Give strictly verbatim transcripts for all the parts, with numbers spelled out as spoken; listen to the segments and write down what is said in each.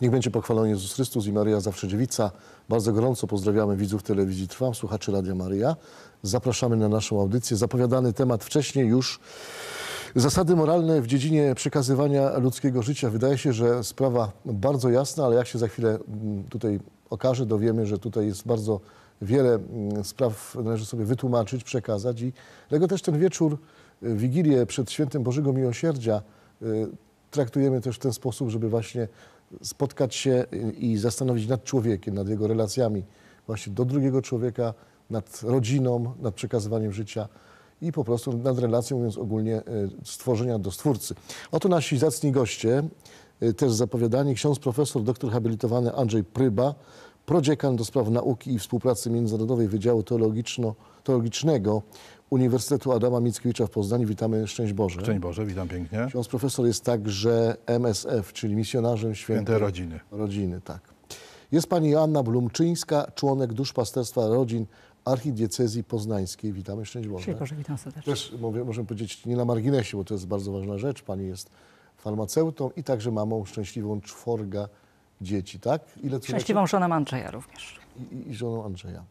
Niech będzie pochwalony Jezus Chrystus i Maryja zawsze dziewica. Bardzo gorąco pozdrawiamy widzów telewizji Trwam, słuchaczy Radia Maryja. Zapraszamy na naszą audycję. Zapowiadany temat wcześniej już. Zasady moralne w dziedzinie przekazywania ludzkiego życia. Wydaje się, że sprawa bardzo jasna, ale jak się za chwilę tutaj okaże, dowiemy, że tutaj jest bardzo wiele spraw, należy sobie wytłumaczyć, przekazać. I dlatego też ten wieczór, Wigilię przed Świętem Bożego Miłosierdzia traktujemy też w ten sposób, żeby właśnie spotkać się i zastanowić nad człowiekiem, nad jego relacjami właśnie do drugiego człowieka, nad rodziną, nad przekazywaniem życia i po prostu nad relacją, mówiąc ogólnie, stworzenia do Stwórcy. Oto nasi zacni goście, też zapowiadani, ksiądz profesor, doktor habilitowany Andrzej Pryba, prodziekan do spraw nauki i współpracy międzynarodowej Wydziału Teologicznego Uniwersytetu Adama Mickiewicza w Poznaniu. Witamy, szczęść Boże. Szczęść Boże, witam pięknie. Ksiądz profesor jest także M S F, czyli misjonarzem Świętej Świętej Rodziny. Rodziny, tak. Jest pani Joanna Blumczyńska, członek Duszpasterstwa Rodzin Archidiecezji Poznańskiej. Witamy, szczęść Boże. Szczęść Boże, witam serdecznie. Też mówię, możemy powiedzieć nie na marginesie, bo to jest bardzo ważna rzecz. Pani jest farmaceutą i także mamą szczęśliwą czworga dzieci, tak? Ile Szczęśliwą żoną Andrzeja również. I, i, I żoną Andrzeja.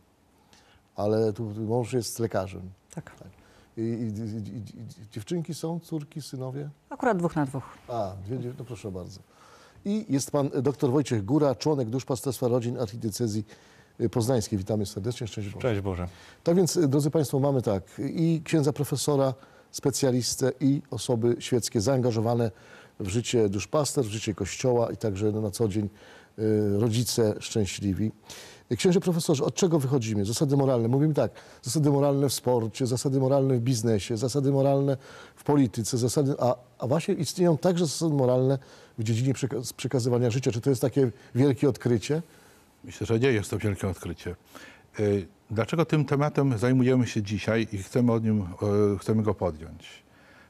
Ale tu mąż jest lekarzem. Tak. tak. I, i, i, i dziewczynki są, córki, synowie? Akurat dwóch na dwóch. A, dwie, no proszę bardzo. I jest pan dr Wojciech Góra, członek Duszpasterstwa Rodzin Archidiecezji Poznańskiej. Witamy serdecznie, szczęść Boże. Cześć Boże. Tak więc, drodzy państwo, mamy tak i księdza profesora, specjalistę i osoby świeckie zaangażowane w życie duszpaster, w życie Kościoła i także na co dzień y, rodzice szczęśliwi. Księże profesorze, od czego wychodzimy? Zasady moralne. Mówimy tak, zasady moralne w sporcie, zasady moralne w biznesie, zasady moralne w polityce, zasady, a, a właśnie istnieją także zasady moralne w dziedzinie przekaz przekazywania życia. Czy to jest takie wielkie odkrycie? Myślę, że nie jest to wielkie odkrycie. Dlaczego tym tematem zajmujemy się dzisiaj i chcemy, o nim, chcemy go podjąć?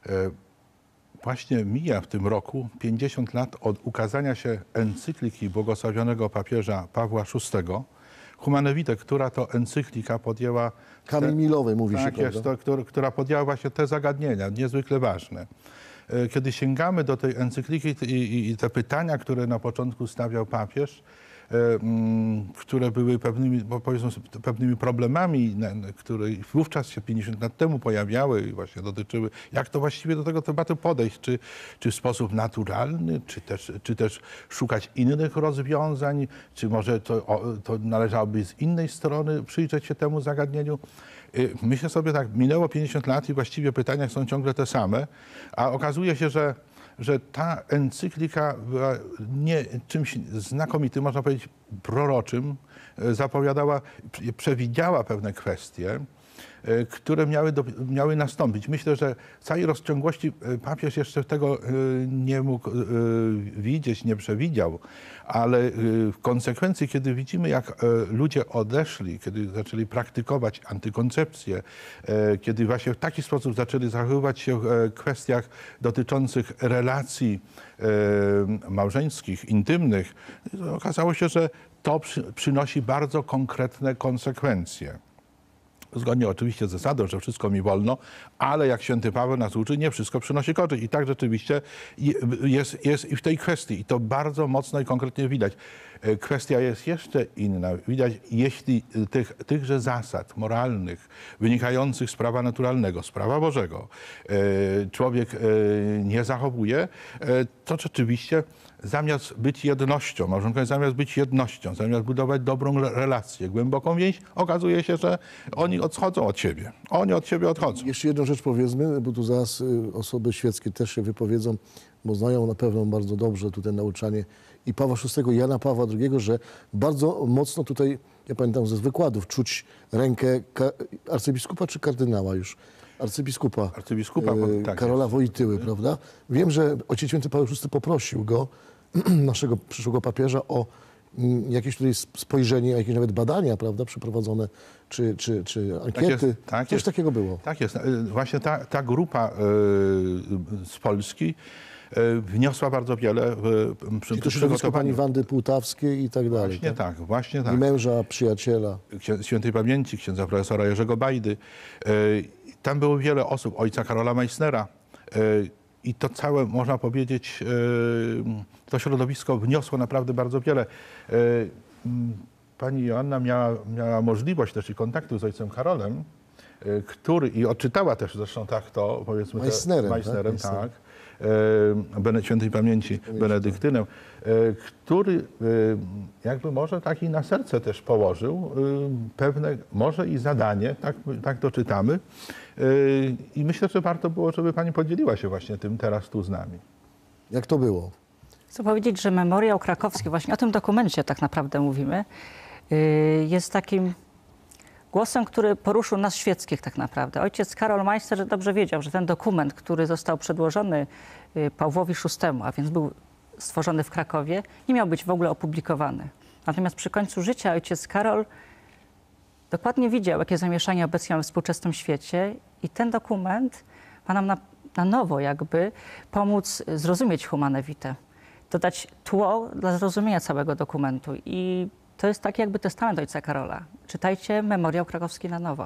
Właśnie mija w tym roku pięćdziesiąt lat od ukazania się encykliki błogosławionego papieża Pawła szóstego, Humane Vitae, która to encyklika podjęła... Kamień milowy, mówi tak się, jest, to, która, która podjęła właśnie te zagadnienia, niezwykle ważne. Kiedy sięgamy do tej encykliki i, i, i te pytania, które na początku stawiał papież, które były pewnymi, powiedzmy, pewnymi problemami, które wówczas się pięćdziesiąt lat temu pojawiały i właśnie dotyczyły, jak to właściwie do tego tematu podejść, czy, czy w sposób naturalny, czy też, czy też szukać innych rozwiązań, czy może to, to należałoby z innej strony przyjrzeć się temu zagadnieniu. Myślę sobie tak, minęło pięćdziesiąt lat i właściwie pytania są ciągle te same, a okazuje się, że że ta encyklika była nie czymś znakomitym, można powiedzieć proroczym, zapowiadała, przewidziała pewne kwestie, które miały, do, miały nastąpić. Myślę, że w całej rozciągłości papież jeszcze tego nie mógł widzieć, nie przewidział, ale w konsekwencji, kiedy widzimy, jak ludzie odeszli, kiedy zaczęli praktykować antykoncepcję, kiedy właśnie w taki sposób zaczęli zachowywać się w kwestiach dotyczących relacji małżeńskich, intymnych, okazało się, że to przy, przynosi bardzo konkretne konsekwencje. Zgodnie oczywiście z zasadą, że wszystko mi wolno, ale jak święty Paweł nas uczy, nie wszystko przynosi korzyść. I tak rzeczywiście jest, jest i w tej kwestii. I to bardzo mocno i konkretnie widać. Kwestia jest jeszcze inna. Widać, jeśli tych, tychże zasad moralnych wynikających z prawa naturalnego, z prawa Bożego człowiek nie zachowuje, to rzeczywiście zamiast być jednością, małżonkowie zamiast być jednością, zamiast budować dobrą relację, głęboką więź, okazuje się, że oni odchodzą od siebie. Oni od siebie odchodzą. Jeszcze jedną rzecz powiedzmy, bo tu zaraz osoby świeckie też się wypowiedzą, bo znają na pewno bardzo dobrze tutaj nauczanie i Pawła szóstego, i Jana Pawła drugiego, że bardzo mocno tutaj, ja pamiętam ze wykładów, czuć rękę arcybiskupa czy kardynała już? Arcybiskupa, Arcybiskupa e, tak Karola jest. Wojtyły, prawda? Wiem, że Ojciec Święty Paweł szósty poprosił go, naszego przyszłego papieża, o m, jakieś tutaj spojrzenie, jakieś nawet badania, prawda, przeprowadzone, czy, czy, czy ankiety. Tak jest, tak Coś jest. takiego było. Tak jest. Właśnie ta, ta grupa y, z Polski y, wniosła bardzo wiele w przy, I to środowisko pani Wandy Półtawskiej i tak dalej. Właśnie tak, tak właśnie tak. I męża, przyjaciela. Księ, świętej pamięci księdza profesora Jerzego Bajdy. Y, tam było wiele osób, ojca Karola Meissnera. Y, i to całe, można powiedzieć, y, to środowisko wniosło naprawdę bardzo wiele. Y, Pani Joanna miała, miała możliwość też i kontaktu z ojcem Karolem, y, który, i odczytała też zresztą tak to, powiedzmy, te- Meissnerem, tak? Meissnerem, Meissnerem. tak, y, Bene- świętej pamięci Benedyktynem, y, który y, jakby może taki na serce też położył y, pewne, może i zadanie, tak, tak to czytamy. Y, I myślę, że warto było, żeby pani podzieliła się właśnie tym teraz tu z nami. Jak to było? Chcę powiedzieć, że Memoriał Krakowski, właśnie o tym dokumencie tak naprawdę mówimy, yy, jest takim głosem, który poruszył nas świeckich tak naprawdę. Ojciec Karol Meissner dobrze wiedział, że ten dokument, który został przedłożony yy, Pawłowi szóstemu, a więc był stworzony w Krakowie, nie miał być w ogóle opublikowany. Natomiast przy końcu życia ojciec Karol dokładnie widział, jakie zamieszanie obecnie mamy w współczesnym świecie i ten dokument ma nam na, na nowo jakby pomóc zrozumieć Humane Vitae, dodać tło dla zrozumienia całego dokumentu. I to jest tak jakby testament ojca Karola. Czytajcie Memoriał Krakowski na nowo.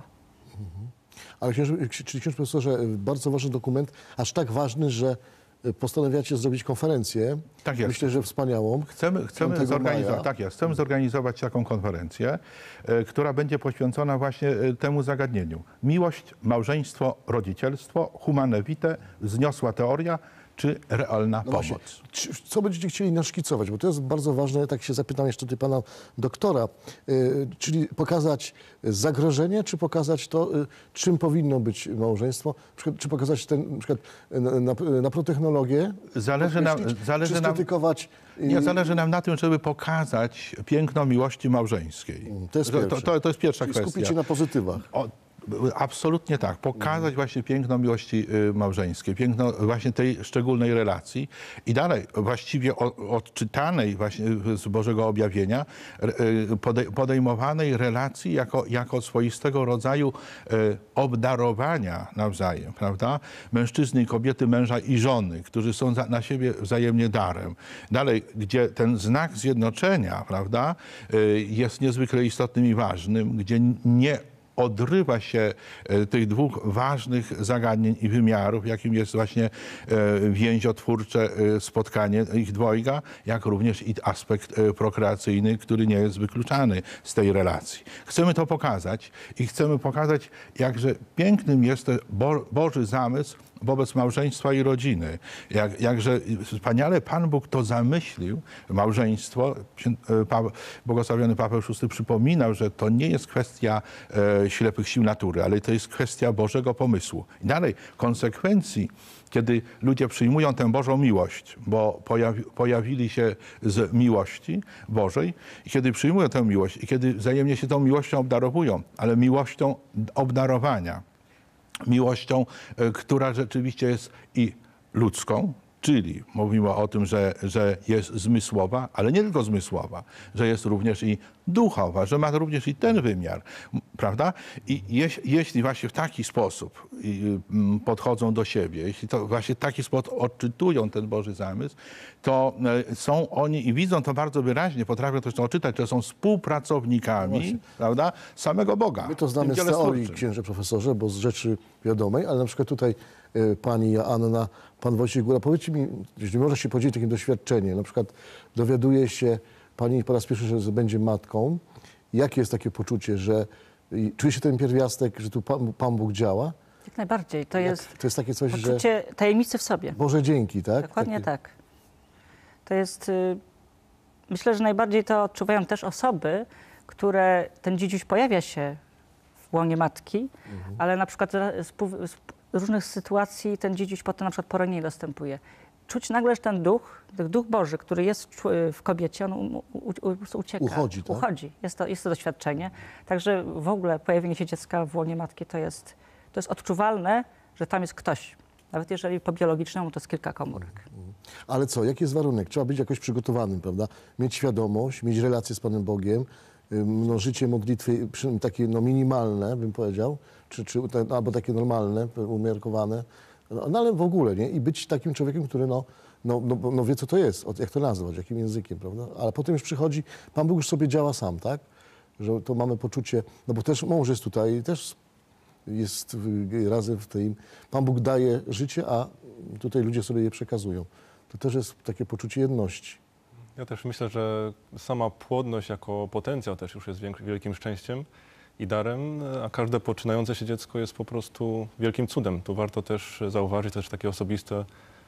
Ale księże, czyli ksiądz profesorze, bardzo ważny dokument, aż tak ważny, że postanawiacie zrobić konferencję. Tak jest. Myślę, że wspaniałą. Chcemy, chcemy piątego zorganizować, maja. tak jest, chcemy zorganizować taką konferencję, e, która będzie poświęcona właśnie e, temu zagadnieniu. Miłość, małżeństwo, rodzicielstwo, Humane Vitae, wzniosła teoria czy realna No pomoc. właśnie, czy- co będziecie chcieli naszkicować? Bo to jest bardzo ważne, tak się zapytam jeszcze tutaj pana doktora, y, czyli pokazać zagrożenie, czy pokazać to, y, czym powinno być małżeństwo? Na przykład, czy pokazać ten, na przykład na, na, na protechnologię? Zależy nam, podkreślić, zależy czy nam, skrytykować? y, nie, zależy nam na tym, żeby pokazać piękno miłości małżeńskiej. To jest to, pierwsze. to, to jest pierwsza Czyli kwestia. skupić się na pozytywach. O, absolutnie tak. Pokazać właśnie piękno miłości y, małżeńskiej, piękno właśnie tej szczególnej relacji i dalej właściwie o, odczytanej właśnie z Bożego Objawienia, r- y, podej- podejmowanej relacji jako, jako swoistego rodzaju y, obdarowania nawzajem, prawda? Mężczyzny i kobiety, męża i żony, którzy są za, na siebie wzajemnie darem. Dalej, gdzie ten znak zjednoczenia, prawda, y, jest niezwykle istotnym i ważnym, gdzie nie odrywa się e, tych dwóch ważnych zagadnień i wymiarów, jakim jest właśnie e, więziotwórcze e, spotkanie ich dwojga, jak również i aspekt e, prokreacyjny, który nie jest wykluczany z tej relacji. Chcemy to pokazać i chcemy pokazać, jakże pięknym jest ten Bo- Boży zamysł wobec małżeństwa i rodziny. Jak, jakże wspaniale Pan Bóg to zamyślił, małżeństwo. Księ- Pa, błogosławiony Paweł szósty przypominał, że to nie jest kwestia e, ślepych sił natury, ale to jest kwestia Bożego pomysłu. I dalej, konsekwencji, kiedy ludzie przyjmują tę Bożą miłość, bo pojawi, pojawili się z miłości Bożej, i kiedy przyjmują tę miłość, i kiedy wzajemnie się tą miłością obdarowują, ale miłością obdarowania, miłością, e, która rzeczywiście jest i ludzką, czyli mówimy o tym, że, że jest zmysłowa, ale nie tylko zmysłowa, że jest również i duchowa, że ma również i ten wymiar, m, prawda? I jeś, jeśli właśnie w taki sposób i, mm, podchodzą do siebie, jeśli to właśnie w taki sposób odczytują ten Boży zamysł, to e, są oni i widzą to bardzo wyraźnie, potrafią też to odczytać, że są współpracownikami, prawda, samego Boga. My to w znamy tym z dziele teorii, stwórczym. księże profesorze, bo z rzeczy wiadomej, ale na przykład tutaj y, pani Joanna, pan Wojciech Góra, powiedzcie mi, jeśli może się podzielić takim doświadczeniem, na przykład dowiaduje się pani po raz pierwszy, że będzie matką, jakie jest takie poczucie, że y, czuje się ten pierwiastek, że tu Pan, Pan Bóg działa? Jak najbardziej. To jest To jest takie coś, że poczucie tajemnicy w sobie. Boże dzięki, tak? Dokładnie Takie- tak. To jest, y, myślę, że najbardziej to odczuwają też osoby, które ten dziedzic pojawia się w łonie matki, ale na przykład z, pół- z różnych sytuacji ten dziedzic potem na przykład poronienie dostępuje. Czuć nagle, że ten duch, ten duch Boży, który jest w czł- w kobiecie, on u, u, u, ucieka. Uchodzi, tak? Uchodzi. Jest to, jest to doświadczenie. Także w ogóle pojawienie się dziecka w łonie matki to jest, to jest odczuwalne, że tam jest ktoś. Nawet jeżeli po biologicznemu to jest kilka komórek. Ale co, jaki jest warunek? Trzeba być jakoś przygotowanym, prawda? Mieć świadomość, mieć relację z Panem Bogiem, ym, no, życie modlitwy przy- takie no, minimalne, bym powiedział, czy, czy, te- albo takie normalne, umiarkowane, no, no ale w ogóle, nie? I być takim człowiekiem, który no, no, no, no wie, co to jest, od- jak to nazwać, jakim językiem, prawda? Ale potem już przychodzi, Pan Bóg już sobie działa sam, tak? Że to mamy poczucie, no bo też mąż jest tutaj, też jest w- razem w tym. Pan Bóg daje życie, a tutaj ludzie sobie je przekazują. To też jest takie poczucie jedności. Ja też myślę, że sama płodność jako potencjał też już jest wielkim szczęściem i darem, a każde poczynające się dziecko jest po prostu wielkim cudem. Tu warto też zauważyć też taki osobiste,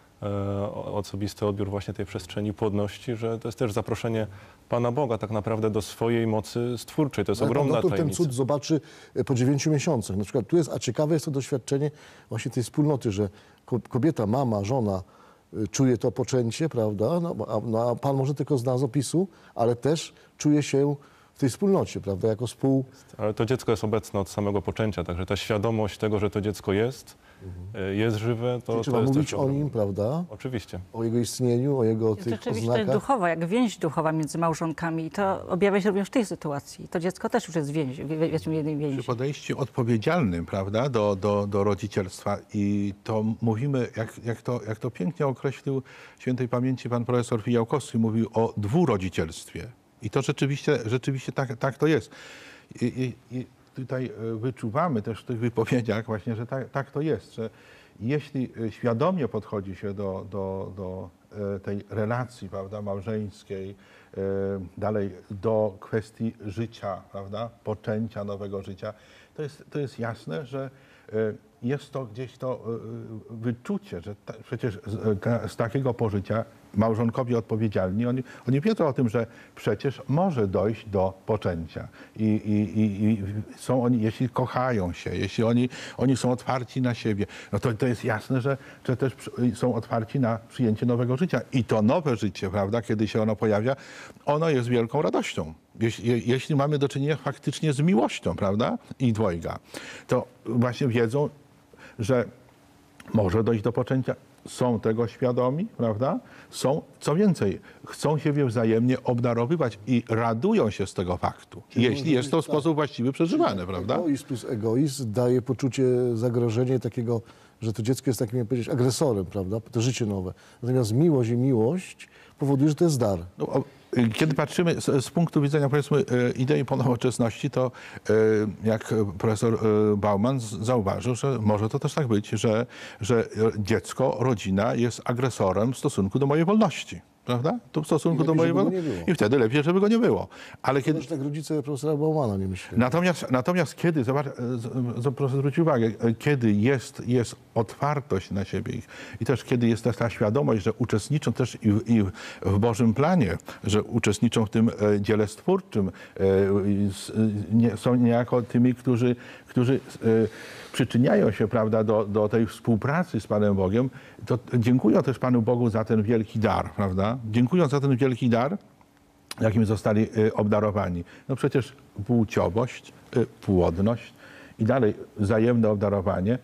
e, osobisty odbiór właśnie tej przestrzeni płodności, że to jest też zaproszenie Pana Boga tak naprawdę do swojej mocy stwórczej. To jest Ale pan ogromna doktor ten tajemnica. cud zobaczy po dziewięciu miesiącach. Na przykład tu jest, a ciekawe jest to doświadczenie właśnie tej wspólnoty, że ko- kobieta, mama, żona y, czuje to poczęcie, prawda? No, a, no, a pan może tylko zna z opisu, ale też czuje się w tej wspólnocie, prawda? Jako współ... Ale to dziecko jest obecne od samego poczęcia, także ta świadomość tego, że to dziecko jest, e, jest żywe, to, Czyli to trzeba jest mówić też o ogromne. nim, prawda? Oczywiście. O jego istnieniu, o jego Jest tych rzeczywiście to jest oznakach. duchowa, jak więź duchowa między małżonkami. I to objawia się również w tej sytuacji. To dziecko też już jest w więzi, w w jednej Przy więzi. podejściu odpowiedzialnym, prawda, do, do, do rodzicielstwa i to mówimy, jak, jak, to, jak to pięknie określił świętej pamięci pan profesor Fijałkowski, mówił o dwurodzicielstwie. I to rzeczywiście, rzeczywiście tak, tak to jest. I, i, i tutaj e, wyczuwamy też w tych wypowiedziach właśnie, że tak, tak to jest, że jeśli e, świadomie podchodzi się do, do, do e, tej relacji, prawda, małżeńskiej, e, dalej do kwestii życia, prawda, poczęcia nowego życia, to jest, to jest jasne, że e, jest to gdzieś to e, wyczucie, że ta, przecież z, ta, z takiego pożycia małżonkowie odpowiedzialni, oni, oni wiedzą o tym, że przecież może dojść do poczęcia. I, i, i, i są oni, jeśli kochają się, jeśli oni, oni są otwarci na siebie, no to, to jest jasne, że, że też przy- są otwarci na przyjęcie nowego życia. I to nowe życie, prawda, kiedy się ono pojawia, ono jest wielką radością. Jeśli, jeśli mamy do czynienia faktycznie z miłością, prawda, i dwojga, to właśnie wiedzą, że może dojść do poczęcia. Są tego świadomi, prawda? Są, co więcej, chcą siebie wzajemnie obdarowywać i radują się z tego faktu, jeśli jest to w sposób właściwy przeżywane, prawda? Egoizm plus egoizm daje poczucie zagrożenia takiego, że to dziecko jest takim, jak powiedzieć, agresorem, prawda? To życie nowe. Natomiast miłość i miłość powoduje, że to jest dar. No, o, y, kiedy patrzymy z, z punktu widzenia, powiedzmy, y, idei ponowoczesności, to y, jak profesor y, Bauman z- zauważył, że może to też tak być, że, że dziecko, rodzina jest agresorem w stosunku do mojej wolności. Prawda? To w stosunku I do lepiej, mojej żeby go wolności. nie było. I wtedy lepiej, żeby go nie było. Ale kiedy, Też tak rodzice profesora Baumana nie myśleli. Natomiast, natomiast kiedy, zobacz, e, z- z- proszę zwrócić uwagę, e, kiedy jest, jest otwartość na siebie i, i też kiedy jest ta, ta świadomość, że uczestniczą też i, w- i w Bożym planie, że uczestniczą w tym e, dziele stwórczym, e, i s- nie, są niejako tymi, którzy, którzy e, przyczyniają się, prawda, do, do tej współpracy z Panem Bogiem, to dziękują też Panu Bogu za ten wielki dar, prawda? Dziękują za ten wielki dar, jakim zostali y, obdarowani. No przecież płciowość, y, płodność i dalej wzajemne obdarowanie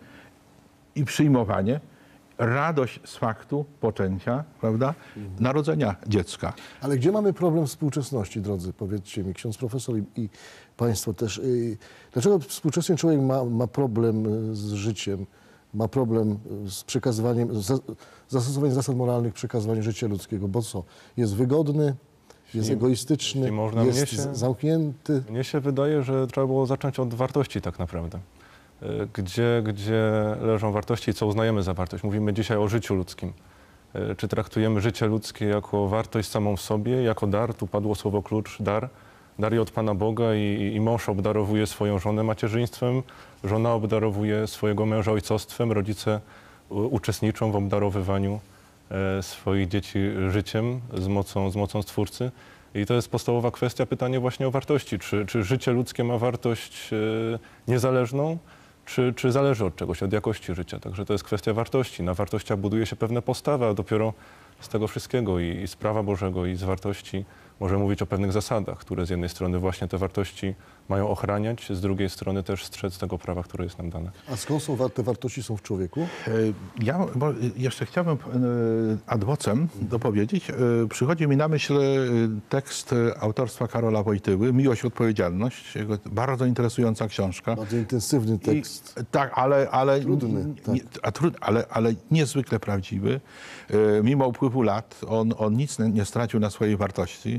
i przyjmowanie, radość z faktu poczęcia, prawda, narodzenia dziecka. Ale gdzie mamy problem współczesności, drodzy? Powiedzcie mi, ksiądz profesor i, i państwo też. y, Dlaczego współczesny człowiek ma, ma problem y, z życiem, ma problem y, z przekazywaniem, z zastosowaniem zasad moralnych, przekazywaniem życia ludzkiego? Bo co? Jest wygodny, jest Jeśli- egoistyczny, jeśli można, jest mnie się- z- zamknięty. Mnie się wydaje, że trzeba było zacząć od wartości tak naprawdę. Y, Gdzie, gdzie leżą wartości i co uznajemy za wartość? Mówimy dzisiaj o życiu ludzkim. Y, Czy traktujemy życie ludzkie jako wartość samą w sobie, jako dar? Tu padło słowo klucz, dar. Dar i od Pana Boga i, i mąż obdarowuje swoją żonę macierzyństwem, żona obdarowuje swojego męża ojcostwem, rodzice u- uczestniczą w obdarowywaniu e, swoich dzieci życiem z mocą, z mocą Stwórcy. I to jest podstawowa kwestia, pytanie właśnie o wartości. Czy, czy życie ludzkie ma wartość e, niezależną, czy, czy zależy od czegoś, od jakości życia? Także to jest kwestia wartości. Na wartościach buduje się pewne postawy, a dopiero z tego wszystkiego i, i z prawa Bożego, i z wartości może mówić o pewnych zasadach, które z jednej strony właśnie te wartości mają ochraniać, z drugiej strony też strzec tego prawa, które jest nam dane. A skąd są wa- te wartości są w człowieku? E, Ja bo jeszcze chciałbym e, ad vocem dopowiedzieć. E, Przychodzi mi na myśl e, tekst e, autorstwa Karola Wojtyły, Miłość i odpowiedzialność. Jego bardzo interesująca książka. Bardzo intensywny tekst. I, tak, ale, ale, Trudny, nie, a trud, ale, ale niezwykle prawdziwy. E, Mimo upływu lat on, on nic nie stracił na swojej wartości.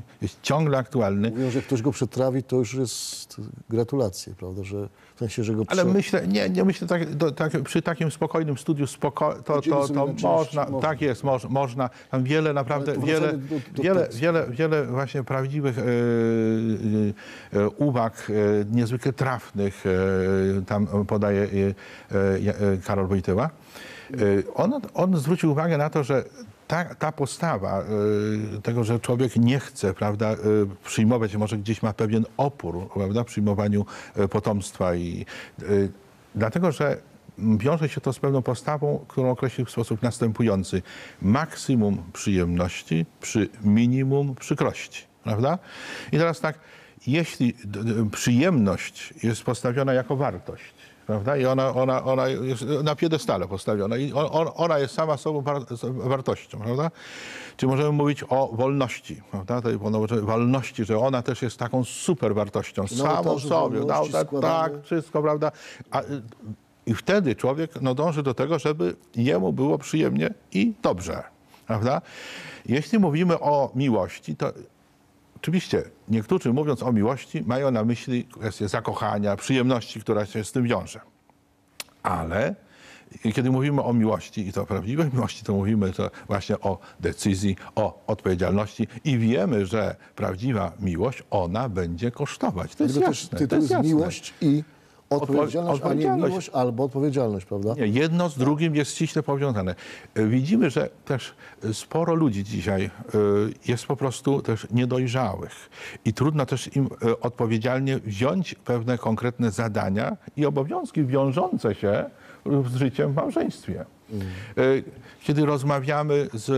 jest ciągle aktualny. Mówią, że jak ktoś go przetrawi, to już jest gratulacje, prawda? Że w sensie, że go Ale prze... myślę, nie, nie myślę, tak, do, tak, przy takim spokojnym studiu spoko, to, Podzieli to, sobie to na części, można, można. tak jest, moż, można. Tam wiele naprawdę, Ale to wiele, wracamy do- do wiele, tekstu. wiele, wiele właśnie prawdziwych e, e, e, uwag, e, niezwykle trafnych e, tam podaje e, e, Karol Wojtyła. E, on, on zwrócił uwagę na to, że ta, ta postawa y, tego, że człowiek nie chce, prawda, y, przyjmować, może gdzieś ma pewien opór, prawda, przyjmowaniu y, potomstwa i y, dlatego, że wiąże się to z pewną postawą, którą określił w sposób następujący. Maksimum przyjemności przy minimum przykrości, prawda? I teraz tak, jeśli d, d, przyjemność jest postawiona jako wartość, prawda? I ona, ona, ona jest na piedestale postawiona i on, ona jest sama sobą war, wartością, prawda? Czy możemy mówić o wolności, prawda? Tej wolności, że ona też jest taką super wartością, Na samą ołtarzu sobie, wolności na, tak, składamy. wszystko, prawda? A, i wtedy człowiek no, dąży do tego, żeby jemu było przyjemnie i dobrze, prawda? Jeśli mówimy o miłości, to oczywiście niektórzy, mówiąc o miłości, mają na myśli kwestię zakochania, przyjemności, która się z tym wiąże. Ale kiedy mówimy o miłości i to prawdziwej miłości, to mówimy to właśnie o decyzji, o odpowiedzialności i wiemy, że prawdziwa miłość, ona będzie kosztować. To jest Dlatego też jasne. tytuł To jest jest jasne. miłość i odpowiedzialność, a nie odpowiedzialność. miłość albo odpowiedzialność, prawda? Nie, jedno z drugim jest ściśle powiązane. Widzimy, że też sporo ludzi dzisiaj y, jest po prostu też niedojrzałych i trudno też im y, odpowiedzialnie wziąć pewne konkretne zadania i obowiązki wiążące się z życiem w małżeństwie. Y, Kiedy rozmawiamy z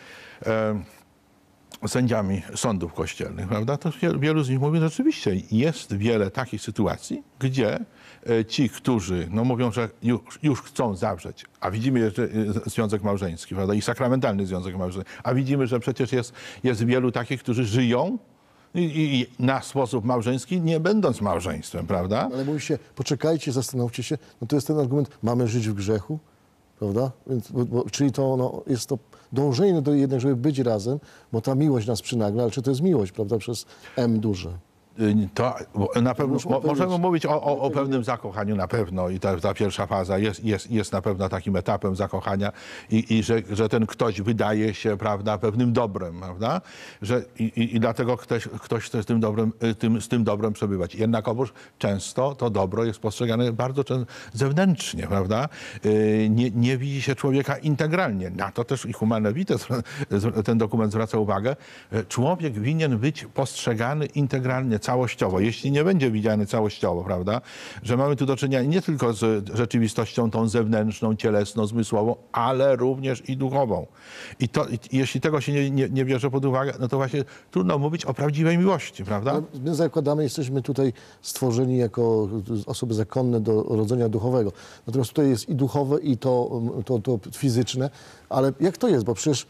y, sędziami sądów kościelnych, prawda, to wielu z nich mówi, że rzeczywiście jest wiele takich sytuacji, gdzie ci, którzy no, mówią, że już, już chcą zawrzeć, a widzimy, że związek małżeński, prawda, i sakramentalny związek małżeński, a widzimy, że przecież jest, jest wielu takich, którzy żyją i, i na sposób małżeński, nie będąc małżeństwem, prawda? Ale mówi się, poczekajcie, zastanówcie się, no to jest ten argument, mamy żyć w grzechu, prawda? Więc, bo, bo, czyli to no, jest to dążenie do jednak, żeby być razem, bo ta miłość nas przynagla, ale czy to jest miłość, prawda, przez M duże? To na pewno, Muszą mo, powiedzieć. możemy mówić o, o, o pewnym zakochaniu na pewno i ta, ta pierwsza faza jest, jest, jest na pewno takim etapem zakochania i, i że, że ten ktoś wydaje się, prawda, pewnym dobrem, prawda, że i, i, i dlatego ktoś, ktoś chce z tym, dobrem, tym, z tym dobrem przebywać. Jednakowoż często to dobro jest postrzegane bardzo często zewnętrznie, prawda, nie, nie widzi się człowieka integralnie. Na to też i Humane Vitae, ten dokument zwraca uwagę. Człowiek winien być postrzegany integralnie, całościowo. Jeśli nie będzie widziany całościowo, prawda, że mamy tu do czynienia nie tylko z rzeczywistością tą zewnętrzną, cielesną, zmysłową, ale również i duchową. I, to, i jeśli tego się nie, nie, nie bierze pod uwagę, no to właśnie trudno mówić o prawdziwej miłości, prawda? Ale my zakładamy, jesteśmy tutaj stworzeni jako osoby zakonne do rodzenia duchowego. Natomiast tutaj jest i duchowe, i to, to, to fizyczne. Ale jak to jest? Bo przecież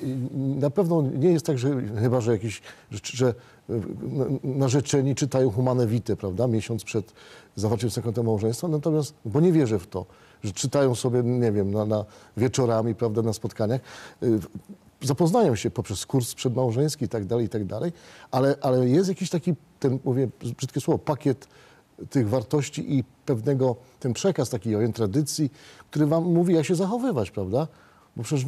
na pewno nie jest tak, że chyba, że jakiś, że narzeczeni czytają Humane Vitae, prawda, miesiąc przed zawarciem sakramentu małżeństwa, natomiast, bo nie wierzę w to, że czytają sobie, nie wiem, na, na wieczorami, prawda, na spotkaniach, zapoznają się poprzez kurs przedmałżeński i tak dalej, i tak dalej, ale, ale jest jakiś taki, ten, mówię brzydkie słowo, pakiet tych wartości i pewnego, ten przekaz takiej ojej tradycji, który wam mówi, jak się zachowywać, prawda? Bo przecież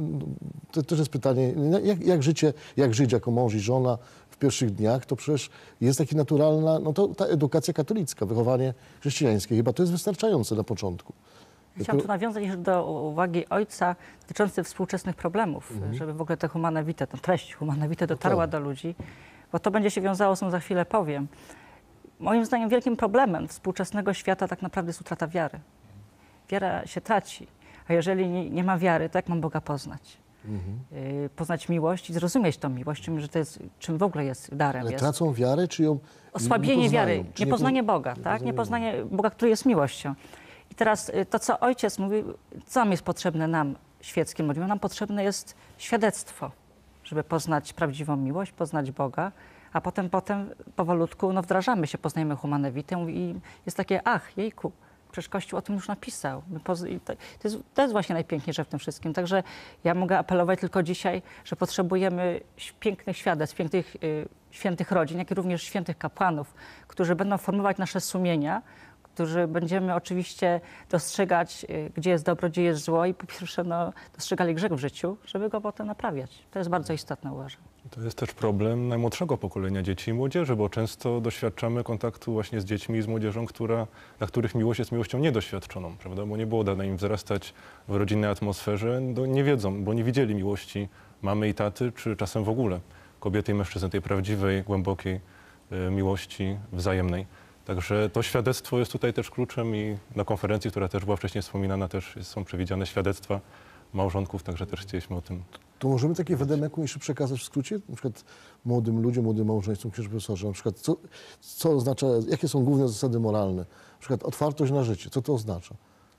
to też jest pytanie, jak, jak życie, jak żyć jako mąż i żona w pierwszych dniach, to przecież jest taka naturalna, no to ta edukacja katolicka, wychowanie chrześcijańskie, chyba to jest wystarczające na początku. Chciałam tu nawiązać jeszcze do uwagi ojca dotyczącej współczesnych problemów, mhm. żeby w ogóle te Humane Vitae, ta treść Humane Vitae dotarła tak. do ludzi, bo to będzie się wiązało z tym, za chwilę powiem. Moim zdaniem wielkim problemem współczesnego świata tak naprawdę jest utrata wiary. Wiara się traci, a jeżeli nie, nie ma wiary, to jak mam Boga poznać? Mhm. Yy, poznać miłość i zrozumieć tą miłość, czym, że to jest, czym w ogóle jest darem. Ale jest. tracą wiarę, czy ją Osłabienie nie poznają, wiary, czy niepoznanie nie Boga, nie tak? Niepoznanie Boga, który jest miłością. I teraz to, co ojciec mówi, co nam jest potrzebne nam, świeckim ludziom? Nam potrzebne jest świadectwo, żeby poznać prawdziwą miłość, poznać Boga, a potem, potem powolutku no, wdrażamy się, poznajemy Humane Vitae i jest takie, ach, jejku, przecież Kościół o tym już napisał. My poz- i to, to, jest, to jest właśnie najpiękniejsze w tym wszystkim. Także ja mogę apelować tylko dzisiaj, że potrzebujemy ś- pięknych świadectw, pięknych y, świętych rodzin, jak i również świętych kapłanów, którzy będą formować nasze sumienia, którzy będziemy oczywiście dostrzegać, y, gdzie jest dobro, gdzie jest zło i po pierwsze no, dostrzegali grzech w życiu, żeby go potem naprawiać. To jest bardzo istotne, uważam. To jest też problem najmłodszego pokolenia dzieci i młodzieży, bo często doświadczamy kontaktu właśnie z dziećmi i z młodzieżą, która, dla których miłość jest miłością niedoświadczoną, prawda? Bo nie było dane im wzrastać w rodzinnej atmosferze, no nie wiedzą, bo nie widzieli miłości mamy i taty, czy czasem w ogóle kobiety i mężczyzny, tej prawdziwej, głębokiej y, miłości wzajemnej. Także to świadectwo jest tutaj też kluczem i na konferencji, która też była wcześniej wspominana, też są przewidziane świadectwa małżonków, także też chcieliśmy o tym. To możemy takie wedemeku jeszcze przekazać w skrócie, na przykład młodym ludziom, młodym małżeństwom, księży profesorze, na przykład co, co oznacza, jakie są główne zasady moralne, na przykład otwartość na życie, co to oznacza?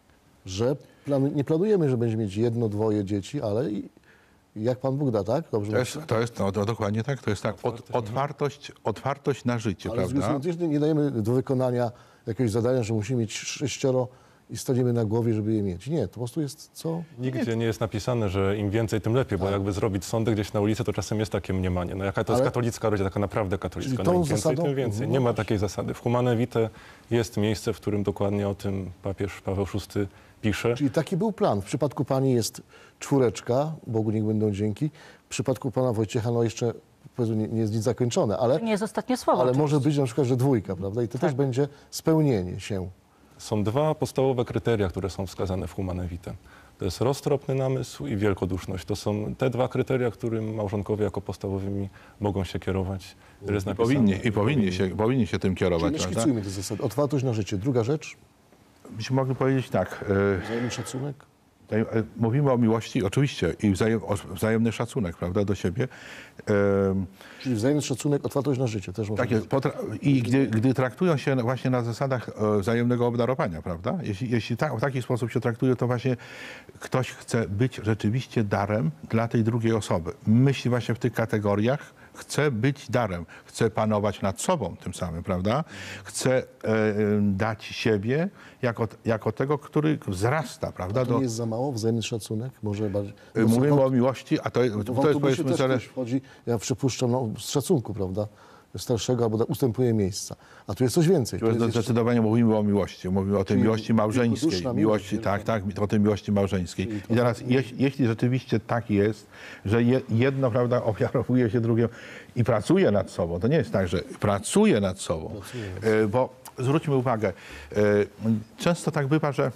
Że plan, nie planujemy, że będziemy mieć jedno, dwoje dzieci, ale i, jak Pan Bóg da, tak? Dobrze To jest, myślę? to jest no, to dokładnie tak, to jest tak, Od, otwartość, otwartość na życie, Ale z prawda? drugiej strony też nie dajemy do wykonania jakiegoś zadania, że musimy mieć sześcioro i staniemy na głowie, żeby je mieć. Nie, to po prostu jest co? Nigdzie nie jest napisane, że im więcej, tym lepiej, bo jakby zrobić sądy gdzieś na ulicy, to czasem jest takie mniemanie. No jaka to jest Ale- katolicka rodzina, taka naprawdę katolicka. Czyli No tą im więcej, zasadą- tym więcej. Mhm. Nie ma takiej zasady. W Humane Vitae jest miejsce, w którym dokładnie o tym papież Paweł szósty pisze. Czyli taki był plan. W przypadku Pani jest czwóreczka, Bogu niech będą dzięki. W przypadku Pana Wojciecha, no jeszcze powiedzmy, nie, nie jest nic zakończone, ale, To nie jest ostatnie słowo. ale oczywiście. może być na przykład, że dwójka, prawda? I to też będzie spełnienie się. Są dwa podstawowe kryteria, które są wskazane w Humane Vitae. To jest roztropny namysł i wielkoduszność. To są te dwa kryteria, którym małżonkowie jako podstawowymi mogą się kierować. To jest I napisane. powinni, i powinni, się, powinni się tym Czyli kierować, nie prawda? szkicujmy te zasady. Otwartość na życie. Druga rzecz, Byśmy mogli powiedzieć tak, e, wzajemny szacunek. Tutaj, e, mówimy o miłości, oczywiście, i wzajem, o wzajemny szacunek, prawda, do siebie. Em, Czyli wzajemny szacunek, otwartość na życie też można tak jest. Potra- I gdy, gdy traktują się właśnie na zasadach e, wzajemnego obdarowania, prawda? Jeśli, jeśli ta, w taki sposób się traktuje, to właśnie ktoś chce być rzeczywiście darem dla tej drugiej osoby. Myśli właśnie w tych kategoriach, chce być darem, chce panować nad sobą tym samym, prawda? Chce e, e, dać siebie jako, jako tego, który wzrasta, prawda? To Do, nie jest za mało? Wzajemny szacunek? Może bardziej... e, mówimy o miłości, a to, To w to jest autobusie powiedzmy też zale- ktoś wchodzi, ja przypuszczam, no, z szacunku, prawda? Starszego albo da- ustępuje miejsca. A tu jest coś więcej. Tu jest jeszcze- zdecydowanie mówimy o miłości, mówimy o tej Czyli miłości małżeńskiej. wielkoduszna Miłości, miłość, tak, tak, o tej miłości małżeńskiej. Czyli I to- teraz, jeś, jeśli rzeczywiście tak jest, że je, jedno, prawda, ofiarowuje się drugiemu i pracuje nad sobą, to nie jest tak, że pracuje nad sobą, e, bo zwróćmy uwagę, e, często tak bywa, że,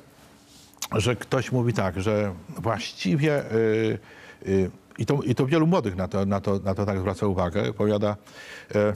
że ktoś mówi tak, że właściwie e, e, i to, i to wielu młodych na to, na to, na to tak zwraca uwagę, powiada, e,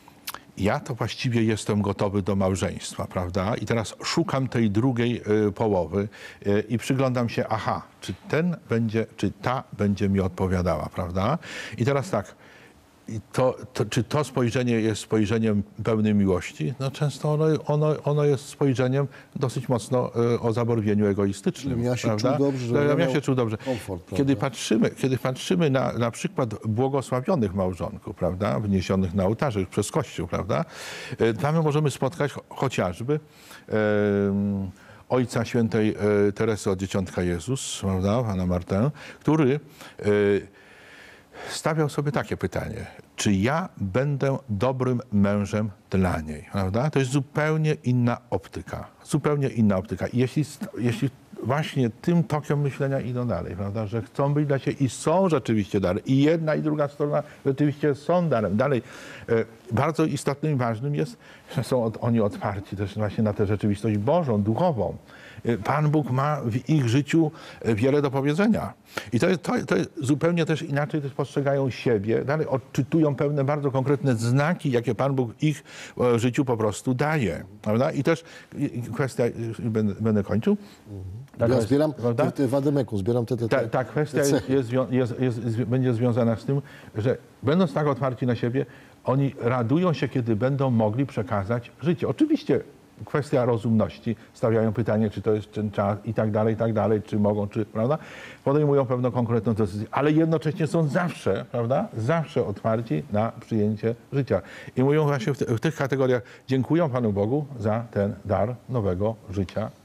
ja to właściwie jestem gotowy do małżeństwa, prawda? I teraz szukam tej drugiej y, połowy y, i przyglądam się, aha, czy ten będzie, czy ta będzie mi odpowiadała, prawda? I teraz tak, i to, to, czy to spojrzenie jest spojrzeniem pełnym miłości? No często ono, ono, ono jest spojrzeniem dosyć mocno y, o zabarwieniu egoistycznym, Żebym ja się prawda? czuł dobrze, żebym Żebym ja miał się czuł dobrze. komfort, Kiedy prawda? patrzymy, kiedy patrzymy na, na przykład błogosławionych małżonków, prawda, wniesionych na ołtarze przez Kościół, prawda, e, tam możemy spotkać cho- chociażby em, ojca świętej e, Teresy od Dzieciątka Jezus, prawda, pana Martę, który e, stawiał sobie takie pytanie, czy ja będę dobrym mężem dla niej, prawda? To jest zupełnie inna optyka, zupełnie inna optyka. I jeśli, st- jeśli właśnie tym tokiem myślenia idą dalej, prawda, że chcą być dla siebie i są rzeczywiście darem, i jedna i druga strona rzeczywiście są darem. Dalej, e, bardzo istotnym i ważnym jest, że są od, oni otwarci też właśnie na tę rzeczywistość Bożą, duchową. E, Pan Bóg ma w ich życiu e, wiele do powiedzenia. I to jest, to, to jest zupełnie też inaczej też postrzegają siebie, dalej odczytują pewne bardzo konkretne znaki, jakie Pan Bóg ich e, życiu po prostu daje, prawda? I też i- i kwestia, już będę, będę kończył. Ta Ja kwestia, zbieram prawda? te, te wademeku, zbieram te, te, te Ta, ta kwestia te jest, cechy. jest, zwią- jest, jest, jest, będzie związana z tym, że będąc tak otwarci na siebie, oni radują się, kiedy będą mogli przekazać życie. Oczywiście kwestia rozumności, stawiają pytanie, czy to jest ten czas i tak dalej, i tak dalej, czy mogą, czy, prawda? Podejmują pewną konkretną decyzję, ale jednocześnie są zawsze, prawda? Zawsze otwarci na przyjęcie życia. I mówią właśnie w, te, w tych kategoriach, dziękuję Panu Bogu za ten dar nowego życia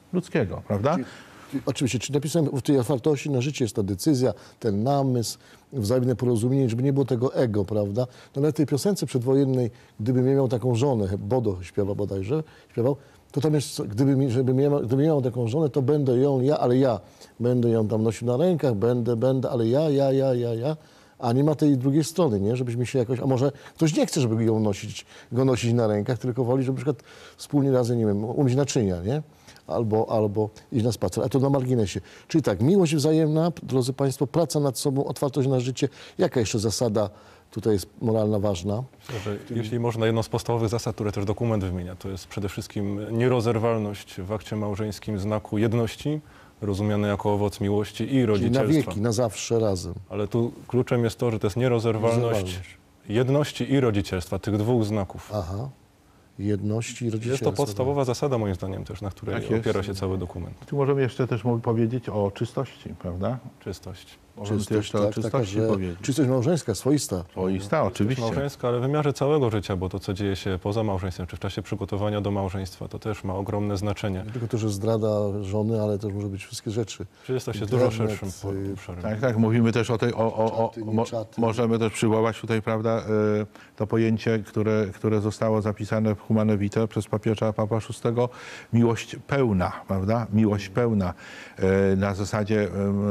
ludzkiego, prawda? Czyli, czyli, oczywiście, czy napisałem w tej otwartości na życie jest ta decyzja, ten namysł, wzajemne porozumienie, żeby nie było tego ego, prawda? No nawet w tej piosence przedwojennej, gdybym miał taką żonę, Bodo śpiewa bodajże, śpiewał, to tam jest, gdyby, mi, żeby miał, gdyby miał taką żonę, to będę ją ja, ale ja. Będę ją tam nosił na rękach, będę, będę, ale ja, ja, ja, ja, ja. A nie ma tej drugiej strony, nie? Żebyśmy się jakoś... A może ktoś nie chce, żeby ją nosić, go nosić na rękach, tylko woli, żeby na przykład wspólnie razem, nie wiem, umyć naczynia, nie? Albo, albo iść na spacer. A to na marginesie. Czyli tak, miłość wzajemna, drodzy Państwo, praca nad sobą, otwartość na życie. Jaka jeszcze zasada tutaj jest moralna ważna? Myślę, że jeśli można, jedną z podstawowych zasad, które też dokument wymienia, to jest przede wszystkim nierozerwalność w akcie małżeńskim znaku jedności, rozumiane jako owoc miłości i Czyli na rodzicielstwa. wieki, na zawsze razem. Ale tu kluczem jest to, że to jest nierozerwalność Nierozerwalność. jedności i rodzicielstwa, tych dwóch znaków. Aha. Jedności i rodzicielstwa. Jest to podstawowa zasada, moim zdaniem, też, na której Tak jest. opiera się cały dokument. Tu możemy jeszcze też mu- powiedzieć o czystości, prawda? Czystość. Możemy tu Czystość, jeszcze o tak, taka, czystości że powiedzieć. czystość małżeńska, swoista. Swoista, oczywiście. Małżeńska, ale w wymiarze całego życia, bo to, co dzieje się poza małżeństwem, czy w czasie przygotowania do małżeństwa, to też ma ogromne znaczenie. Nie tylko to, że zdrada żony, ale też może być wszystkie rzeczy. Czystość jest dużo Internet, szerszym y, obszarem. Tak, tak, mówimy też o tej, o, o, o, Czaty, mo, nieczaty. możemy też przywołać tutaj, prawda, y, to pojęcie, które, które zostało zapisane w Humane Vitae przez papieża Papa szóstego, miłość pełna, prawda, miłość pełna, y, na zasadzie y,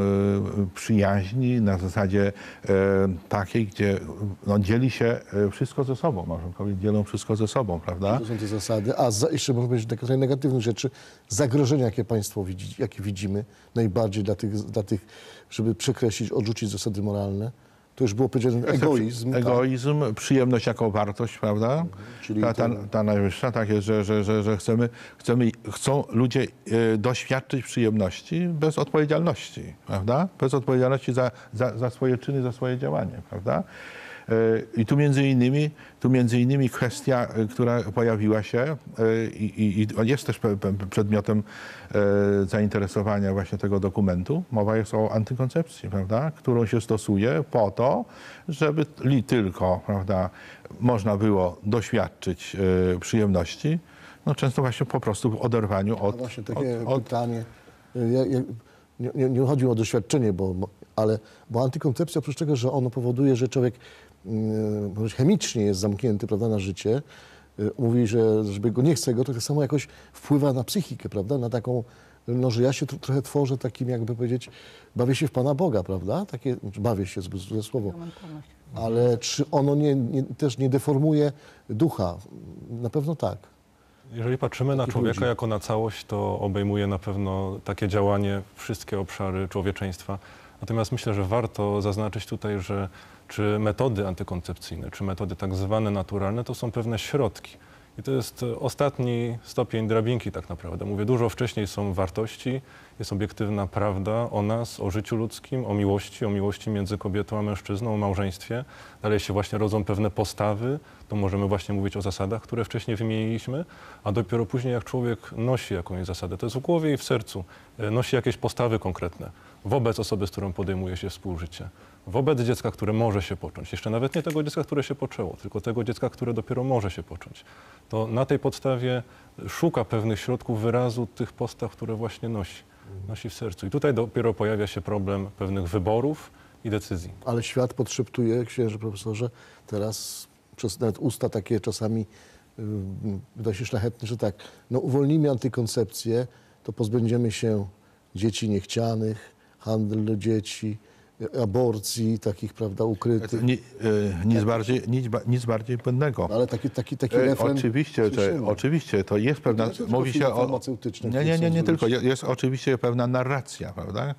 y, przyjaźni, na zasadzie y, takiej, gdzie no, dzieli się y, wszystko ze sobą, małżonkowie dzielą wszystko ze sobą, prawda? To są te zasady. A za, jeszcze może być takie negatywne rzeczy. Zagrożenia, jakie państwo widzi, jakie widzimy najbardziej dla tych, dla tych, żeby przekreślić, odrzucić zasady moralne. To już było powiedziane egoizm. tak? Egoizm, przyjemność jako wartość, prawda? Czyli ta, ta, to- ta najwyższa, tak jest, że, że, że, że chcemy, chcemy, chcą ludzie e, doświadczyć przyjemności bez odpowiedzialności, prawda? Bez odpowiedzialności za, za, za swoje czyny, za swoje działanie, prawda? E, I tu między innymi, tu między innymi kwestia, e, która pojawiła się e, i, i, i jest też pe, pe, przedmiotem e, zainteresowania właśnie tego dokumentu. Mowa jest o antykoncepcji, prawda? Którą się stosuje po to, żeby li tylko, prawda, można było doświadczyć e, przyjemności, no często właśnie po prostu w oderwaniu A od, właśnie takie od, od pytanie. Ja, ja, nie, nie, nie chodzi o doświadczenie, bo, bo, ale, bo antykoncepcja oprócz tego, że ono powoduje, że człowiek yy, chemicznie jest zamknięty, prawda, na życie, yy, mówi, że żeby go nie chce go, to tak samo jakoś wpływa na psychikę, prawda, na taką, no, że ja się tro, trochę tworzę takim, jakby powiedzieć, bawię się w Pana Boga, prawda, takie, znaczy, bawię się, złe złe słowo, Mentalność. ale czy ono nie, nie, też nie deformuje ducha? Na pewno tak. Jeżeli patrzymy na Takich człowieka ludzi. jako na całość, to obejmuje na pewno takie działanie wszystkie obszary człowieczeństwa. Natomiast myślę, że warto zaznaczyć tutaj, że czy metody antykoncepcyjne, czy metody tak zwane naturalne, to są pewne środki. I to jest ostatni stopień drabinki tak naprawdę. Mówię, dużo wcześniej są wartości, jest obiektywna prawda o nas, o życiu ludzkim, o miłości, o miłości między kobietą a mężczyzną, o małżeństwie. Dalej się właśnie rodzą pewne postawy, to możemy właśnie mówić o zasadach, które wcześniej wymieniliśmy, a dopiero później jak człowiek nosi jakąś zasadę, to jest w głowie i w sercu, nosi jakieś postawy konkretne wobec osoby, z którą podejmuje się współżycie, wobec dziecka, które może się począć. Jeszcze nawet nie tego dziecka, które się poczęło, tylko tego dziecka, które dopiero może się począć. To na tej podstawie szuka pewnych środków wyrazu tych postaw, które właśnie nosi, nosi w sercu. I tutaj dopiero pojawia się problem pewnych wyborów i decyzji. Ale świat podszeptuje, księże profesorze, teraz przez nawet usta takie czasami yy, wydaje się szlachetne, że tak, no uwolnimy antykoncepcję, to pozbędziemy się dzieci niechcianych, handlu dzieci, y, aborcji takich, prawda, ukrytych. Ni, e, nic, bardziej, nic, ba- nic bardziej błędnego. No, ale taki, taki, taki E, refren Oczywiście, że, słyszymy. oczywiście, to jest pewna, To nie tylko mówi filmy się o... farmaceutyczne, Nie, które nie, nie, chcą nie tylko, zrobić. Je- jest oczywiście pewna narracja, prawda?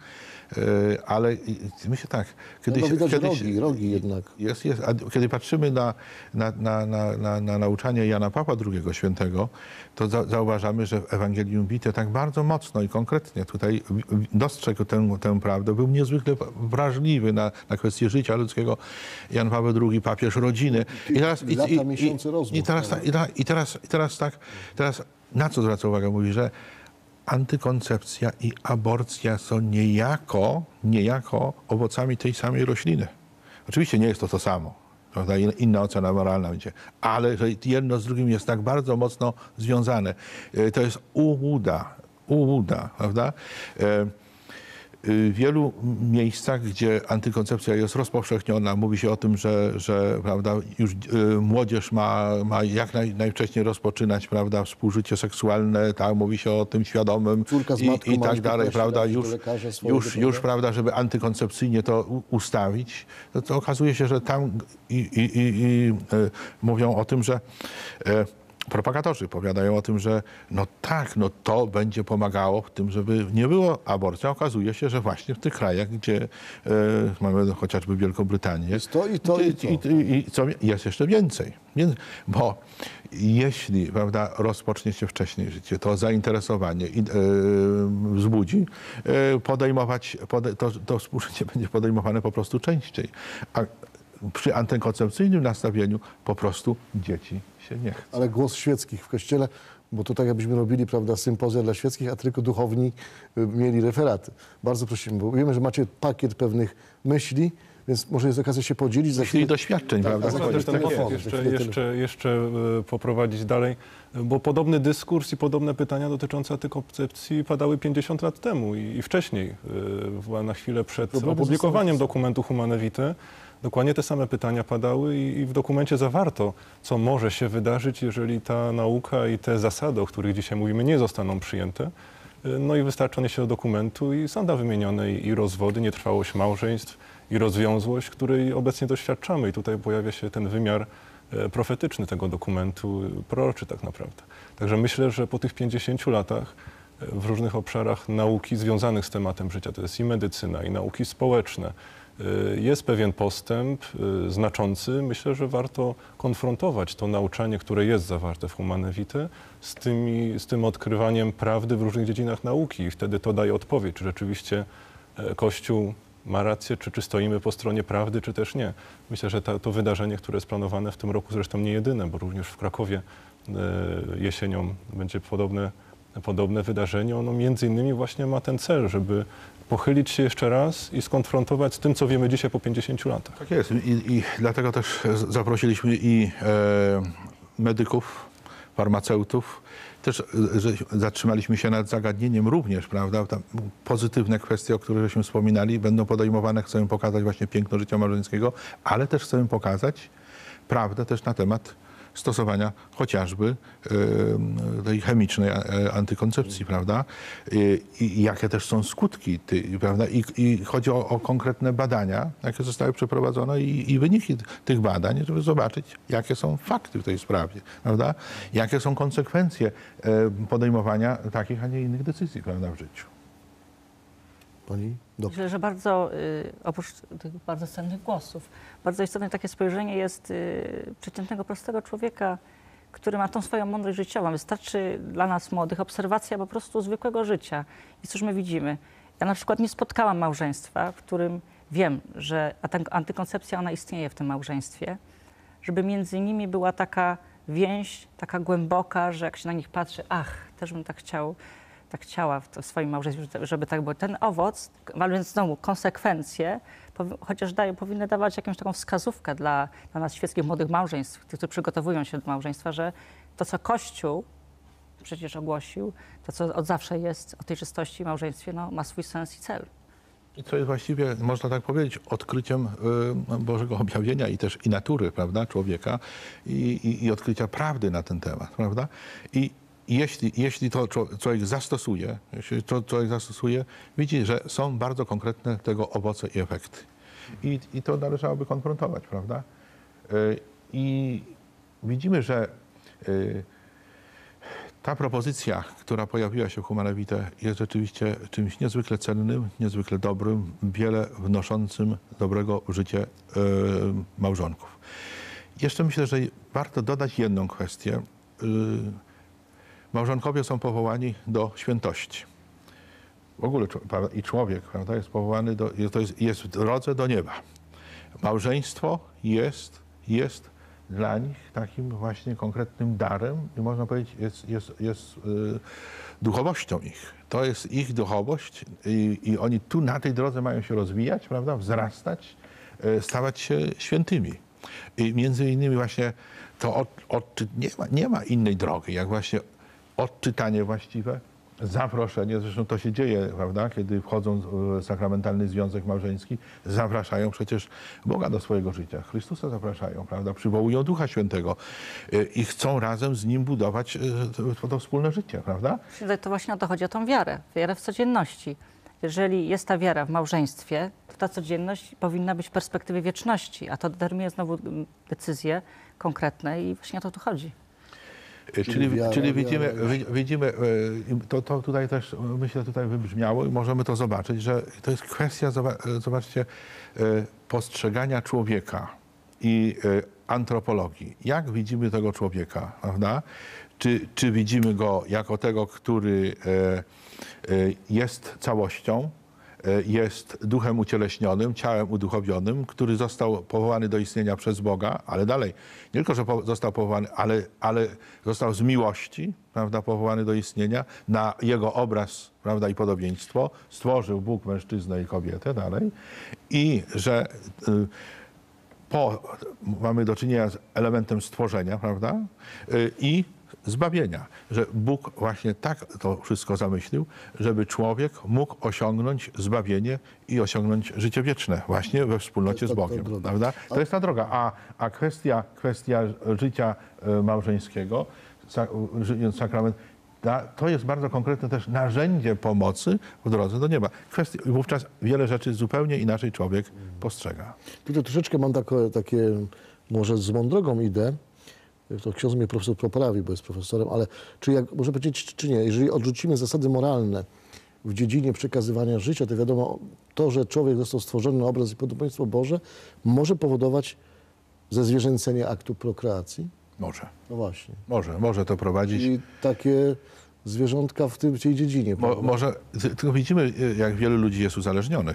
E, Ale i- myślę tak, No, kiedyś... no widać kiedyś rogi, rogi jednak. Jest, jest. A kiedy patrzymy na, na, na, na, na, na nauczanie Jana Pawła drugiego Świętego, to za, zauważamy, że w Ewangelium Vitae tak bardzo mocno i konkretnie tutaj w- w- dostrzegł tę, tę prawdę. Był niezwykle wrażliwy na, na kwestię życia ludzkiego. Jan Paweł drugi, papież rodziny. I teraz, i, Lata, i, miesiące i, rozmów, i, teraz, tak- i, ta- i, teraz, I teraz tak, teraz na co zwraca uwagę? Mówi, że antykoncepcja i aborcja są niejako, niejako owocami tej samej rośliny. Oczywiście nie jest to to samo, prawda? In- Inna ocena moralna będzie, ale że jedno z drugim jest tak bardzo mocno związane. E, To jest ułuda. uda, prawda? E, w wielu miejscach, gdzie antykoncepcja jest rozpowszechniona, mówi się o tym, że, że prawda, już młodzież ma, ma jak naj, najwcześniej rozpoczynać, prawda, współżycie seksualne, tak, mówi się o tym świadomym Córka z i, matką i ma tak już dalej, piętnaście prawda, lat, już, do lekarza swojego, już, już, prawda? prawda, żeby antykoncepcyjnie to u- ustawić, to, to okazuje się, że tam i, i, i, i e, mówią o tym, że e, propagatorzy powiadają o tym, że no tak, no to będzie pomagało w tym, żeby nie było aborcji. A okazuje się, że właśnie w tych krajach, gdzie e, mamy chociażby Wielką Brytanię. Jest to i to, i to. I, i, i co, jest jeszcze więcej. Więc, bo jeśli, prawda, rozpocznie się wcześniej życie, to zainteresowanie i, e, wzbudzi, e, podejmować, pode, to, to współżycie będzie podejmowane po prostu częściej. A przy antykoncepcyjnym nastawieniu po prostu dzieci się nie chce. Ale głos świeckich w kościele, bo to tak jakbyśmy robili, prawda, sympozja dla świeckich, a tylko duchowni y, mieli referaty. Bardzo prosimy, bo wiemy, że macie pakiet pewnych myśli, więc może jest okazja się podzielić. Za Myśli chwilę- i doświadczeń, Tak, prawda? a za Można chwilę też ten telefony, wątek za jeszcze, chwilę jeszcze, jeszcze e, poprowadzić dalej, bo podobny dyskurs i podobne pytania dotyczące antykoncepcji padały pięćdziesiąt lat temu i, i wcześniej, e, na chwilę przed Problemy opublikowaniem zostały- dokumentu Humane Vitae. Dokładnie te same pytania padały i, i w dokumencie zawarto, co może się wydarzyć, jeżeli ta nauka i te zasady, o których dzisiaj mówimy, nie zostaną przyjęte. No i wystarczy odnieść się do dokumentu i są tam wymienione i, i rozwody, nietrwałość małżeństw, i rozwiązłość, której obecnie doświadczamy. I tutaj pojawia się ten wymiar e, profetyczny tego dokumentu, proroczy tak naprawdę. Także myślę, że po tych pięćdziesięciu latach e, w różnych obszarach nauki związanych z tematem życia, to jest i medycyna, i nauki społeczne, e, jest pewien postęp e, znaczący. Myślę, że warto konfrontować to nauczanie, które jest zawarte w Humane Vitae, z, tymi, z tym odkrywaniem prawdy w różnych dziedzinach nauki. I wtedy to daje odpowiedź, czy rzeczywiście e, Kościół ma rację, czy, czy stoimy po stronie prawdy, czy też nie. Myślę, że ta, to wydarzenie, które jest planowane w tym roku, zresztą nie jedyne, bo również w Krakowie e, jesienią będzie podobne, podobne wydarzenie. Ono między innymi właśnie ma ten cel, żeby pochylić się jeszcze raz i skonfrontować z tym, co wiemy dzisiaj po pięćdziesięciu latach. Tak jest. I, i dlatego też zaprosiliśmy i e, medyków, farmaceutów. Też że zatrzymaliśmy się nad zagadnieniem również, prawda? Tam pozytywne kwestie, o których żeśmy wspominali, będą podejmowane. Chcemy pokazać właśnie piękno życia małżeńskiego, ale też chcemy pokazać prawdę też na temat stosowania chociażby y, tej chemicznej y, antykoncepcji, prawda? I, i jakie też są skutki, ty, prawda? I, i chodzi o, o konkretne badania, jakie zostały przeprowadzone i, i wyniki tych badań, żeby zobaczyć, jakie są fakty w tej sprawie, prawda? Jakie są konsekwencje y, podejmowania takich, a nie innych decyzji, prawda, w życiu. Pani doktor. Myślę, że bardzo, y, oprócz tych bardzo cennych głosów, bardzo istotne takie spojrzenie jest y, przeciętnego, prostego człowieka, który ma tą swoją mądrość życiową. Wystarczy dla nas młodych obserwacja po prostu zwykłego życia. I cóż my widzimy? Ja na przykład nie spotkałam małżeństwa, w którym wiem, że antykoncepcja, ona istnieje w tym małżeństwie, żeby między nimi była taka więź, taka głęboka, że jak się na nich patrzy, ach, też bym tak chciał, tak chciała w, to, w swoim małżeństwie, żeby tak było. Ten owoc, ale więc znowu konsekwencje, powi- chociaż daje, powinny dawać jakąś taką wskazówkę dla, dla nas świeckich młodych małżeństw, tych, którzy przygotowują się do małżeństwa, że to, co Kościół przecież ogłosił, to, co od zawsze jest o tej czystości w małżeństwie, no, ma swój sens i cel. I co jest właściwie, można tak powiedzieć, odkryciem y, Bożego objawienia i też i natury, prawda, człowieka i, i, i odkrycia prawdy na ten temat, prawda? I jeśli, jeśli to człowiek zastosuje, jeśli to człowiek zastosuje, widzi, że są bardzo konkretne tego owoce i efekty. I, i to należałoby konfrontować, prawda? Y, I widzimy, że y, ta propozycja, która pojawiła się w Humane Vitae, jest rzeczywiście czymś niezwykle cennym, niezwykle dobrym, wiele wnoszącym dobrego w życie y, małżonków. Jeszcze myślę, że warto dodać jedną kwestię. Y, małżonkowie są powołani do świętości. W ogóle i człowiek, prawda, jest powołany do, to jest, jest w drodze do nieba. Małżeństwo jest, jest dla nich takim właśnie konkretnym darem i można powiedzieć jest, jest, jest y, duchowością ich. To jest ich duchowość i, i oni tu na tej drodze mają się rozwijać, prawda, wzrastać, y, stawać się świętymi. I między innymi właśnie to od, odczy, nie, ma, nie ma innej drogi, jak właśnie odczytanie właściwe zaproszenie, zresztą to się dzieje, prawda, kiedy wchodzą w sakramentalny związek małżeński, zapraszają przecież Boga do swojego życia. Chrystusa zapraszają, prawda, przywołują Ducha Świętego i chcą razem z Nim budować to, to wspólne życie, prawda? To właśnie o to chodzi, o tą wiarę, wiarę w codzienności. Jeżeli jest ta wiara w małżeństwie, to ta codzienność powinna być w perspektywie wieczności, a to determinuje znowu decyzje konkretne i właśnie o to tu chodzi. Czyli, wiara, czyli widzimy, wiara, wi- widzimy to, to tutaj też, myślę, tutaj wybrzmiało i możemy to zobaczyć, że to jest kwestia, zoba- zobaczcie, postrzegania człowieka i antropologii. Jak widzimy tego człowieka, prawda? Czy, czy widzimy go jako tego, który jest całością, jest duchem ucieleśnionym, ciałem uduchowionym, który został powołany do istnienia przez Boga, ale dalej, nie tylko, że po, został powołany, ale, ale został z miłości, prawda, powołany do istnienia, na jego obraz, prawda, i podobieństwo, stworzył Bóg mężczyznę i kobietę, dalej, i że y, po, mamy do czynienia z elementem stworzenia, prawda, y, i zbawienia, że Bóg właśnie tak to wszystko zamyślił, żeby człowiek mógł osiągnąć zbawienie i osiągnąć życie wieczne właśnie we wspólnocie z To- to- to Bogiem, droga. prawda? To jest ta droga, a, a kwestia, kwestia życia e, małżeńskiego, sa, ży- sakrament, ta, to jest bardzo konkretne też narzędzie pomocy w drodze do nieba. Kwestia, wówczas wiele rzeczy zupełnie inaczej człowiek postrzega. Tutaj troszeczkę mam takie, takie może złą drogą idę, to ksiądz mnie profesor poprawi, bo jest profesorem, ale czy jak, może powiedzieć, czy nie, jeżeli odrzucimy zasady moralne w dziedzinie przekazywania życia, to wiadomo, to, że człowiek został stworzony na obraz i podobieństwo Boże, może powodować zezwierzęcenie aktu prokreacji? Może, No właśnie. może, może to prowadzić. I takie zwierzątka w, tym, w tej dziedzinie. Mo, prawda? może, tylko widzimy, jak wielu ludzi jest uzależnionych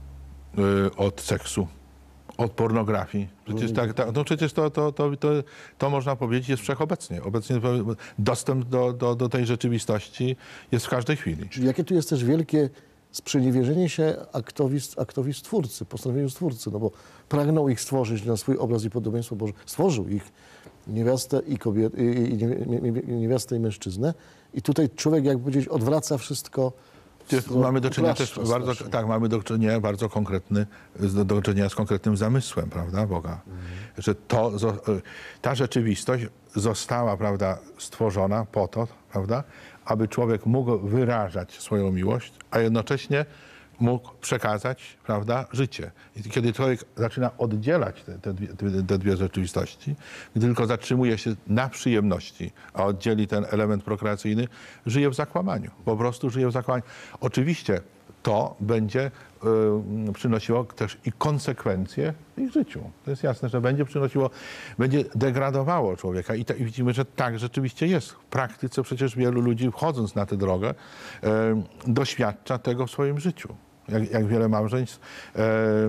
y, od seksu, od pornografii. Przecież, tak, tak, no przecież to, to, to, to, to można powiedzieć jest wszechobecnie. Obecnie dostęp do, do, do tej rzeczywistości jest w każdej chwili. Czyli jakie tu jest też wielkie sprzeniewierzenie się aktowi, aktowi Stwórcy, postanowieniu Stwórcy, no bo pragnął ich stworzyć na swój obraz i podobieństwo Boże. Stworzył ich, niewiastę i kobietę, i, i, i, niewiastę i mężczyznę. I tutaj człowiek, jakby powiedzieć, odwraca wszystko. Jest, stro- mamy do czynienia też upraszcza bardzo, strasznie. tak, mamy do czynienia bardzo konkretny, do, do czynienia z konkretnym zamysłem, prawda, Boga. Że to, zo- ta rzeczywistość została, prawda, stworzona po to, prawda, aby człowiek mógł wyrażać swoją miłość, a jednocześnie mógł przekazać, prawda, życie. I kiedy człowiek zaczyna oddzielać te, te, dwie, te, te dwie rzeczywistości, gdy tylko zatrzymuje się na przyjemności, a oddzieli ten element prokreacyjny, żyje w zakłamaniu. Po prostu żyje w zakłamaniu. Oczywiście to będzie y, przynosiło też i konsekwencje w ich życiu. To jest jasne, że będzie przynosiło, będzie degradowało człowieka i, ta, i widzimy, że tak rzeczywiście jest. W praktyce przecież wielu ludzi, wchodząc na tę drogę, y, doświadcza tego w swoim życiu. Jak, jak wiele małżeństw y,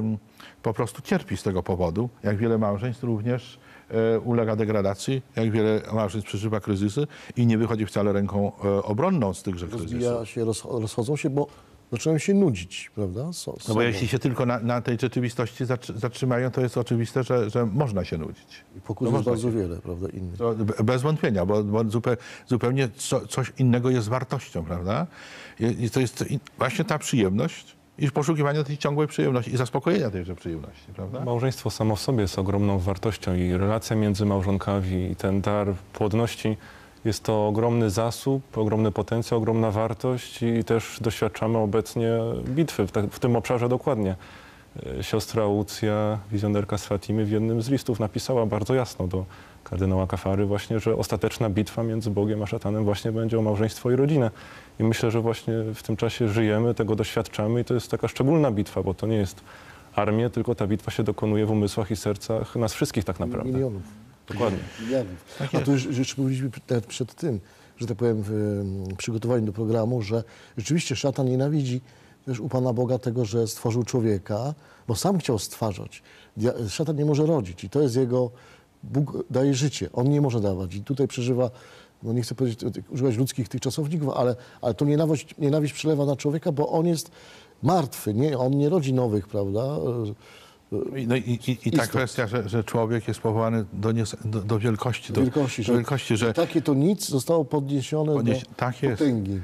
po prostu cierpi z tego powodu, jak wiele małżeństw również y, ulega degradacji, jak wiele małżeństw przeżywa kryzysy i nie wychodzi wcale ręką y, obronną z tychże kryzysów. Rozbija się, roz, rozchodzą się, bo zaczynają się nudzić, prawda? So, No bo jeśli się tylko na, na tej rzeczywistości zatrzy- zatrzymają, to jest oczywiste, że, że można się nudzić. I pokus No jest można bardzo się. wiele, prawda, innych. To be- bez wątpienia, bo, bo zupe, zupełnie co, coś innego jest wartością, prawda? I, i to jest i właśnie ta przyjemność i poszukiwanie tej ciągłej przyjemności i zaspokojenia tejże przyjemności, prawda? Małżeństwo samo w sobie jest ogromną wartością i relacja między małżonkami i ten dar płodności jest to ogromny zasób, ogromny potencjał, ogromna wartość i też doświadczamy obecnie bitwy w, te, w tym obszarze dokładnie. E, Siostra Łucja, wizjonerka z Fatimy, w jednym z listów napisała bardzo jasno do kardynała Kafary właśnie, że ostateczna bitwa między Bogiem a szatanem właśnie będzie o małżeństwo i rodzinę. I myślę, że właśnie w tym czasie żyjemy, tego doświadczamy i to jest taka szczególna bitwa, bo to nie jest armia, tylko ta bitwa się dokonuje w umysłach i sercach nas wszystkich tak naprawdę. Milionów. Dokładnie. Miliardów. A tu już, już mówiliśmy nawet przed tym, że tak powiem, w em, przygotowaniu do programu, że rzeczywiście szatan nienawidzi też u Pana Boga tego, że stworzył człowieka, bo sam chciał stwarzać. Dia- Szatan nie może rodzić i to jest jego, Bóg daje życie, on nie może dawać. I tutaj przeżywa, no nie chcę powiedzieć, używać ludzkich tych czasowników, ale, ale to nienawiść, nienawiść przelewa na człowieka, bo on jest martwy, nie, on nie rodzi nowych, prawda? I, no i, i, i ta Istot. kwestia, że, że człowiek jest powołany do, nies- do, do wielkości, do, Wielkości, do wielkości, że takie to nic zostało podniesione Podnieś- do tak jest. potęgi.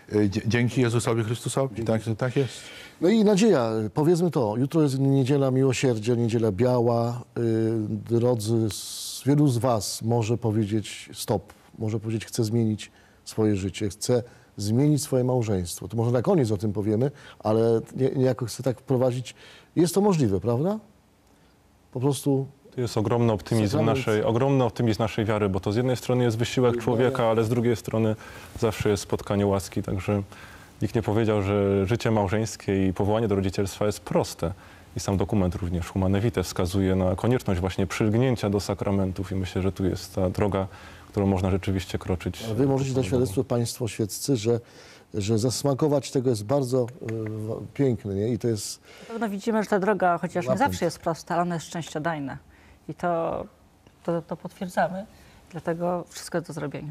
y, dzie- dzięki Jezusowi Chrystusowi. Tak, tak jest. No i nadzieja, powiedzmy to, jutro jest niedziela miłosierdzia, niedziela biała. Yy, drodzy, z, wielu z was może powiedzieć stop, może powiedzieć chcę zmienić swoje życie, chcę zmienić swoje małżeństwo. To może na koniec o tym powiemy, ale nie, niejako chcę tak wprowadzić. Jest to możliwe, prawda? Po prostu To jest ogromny optymizm Sakrament. naszej, ogromny optymizm naszej wiary, bo to z jednej strony jest wysiłek człowieka, ale z drugiej strony zawsze jest spotkanie łaski, także nikt nie powiedział, że życie małżeńskie i powołanie do rodzicielstwa jest proste. I sam dokument również Humane Vitae wskazuje na konieczność właśnie przylgnięcia do sakramentów i myślę, że tu jest ta droga, którą można rzeczywiście kroczyć. wy możecie dać świadectwo państwo świeccy, że, że zasmakować tego jest bardzo yy, piękne, nie? I to jest... Na pewno widzimy, że ta droga, chociaż nie Łapędź. zawsze jest prosta, ale ona jest szczęściodajna. I to, to, to potwierdzamy. Dlatego wszystko jest do zrobienia.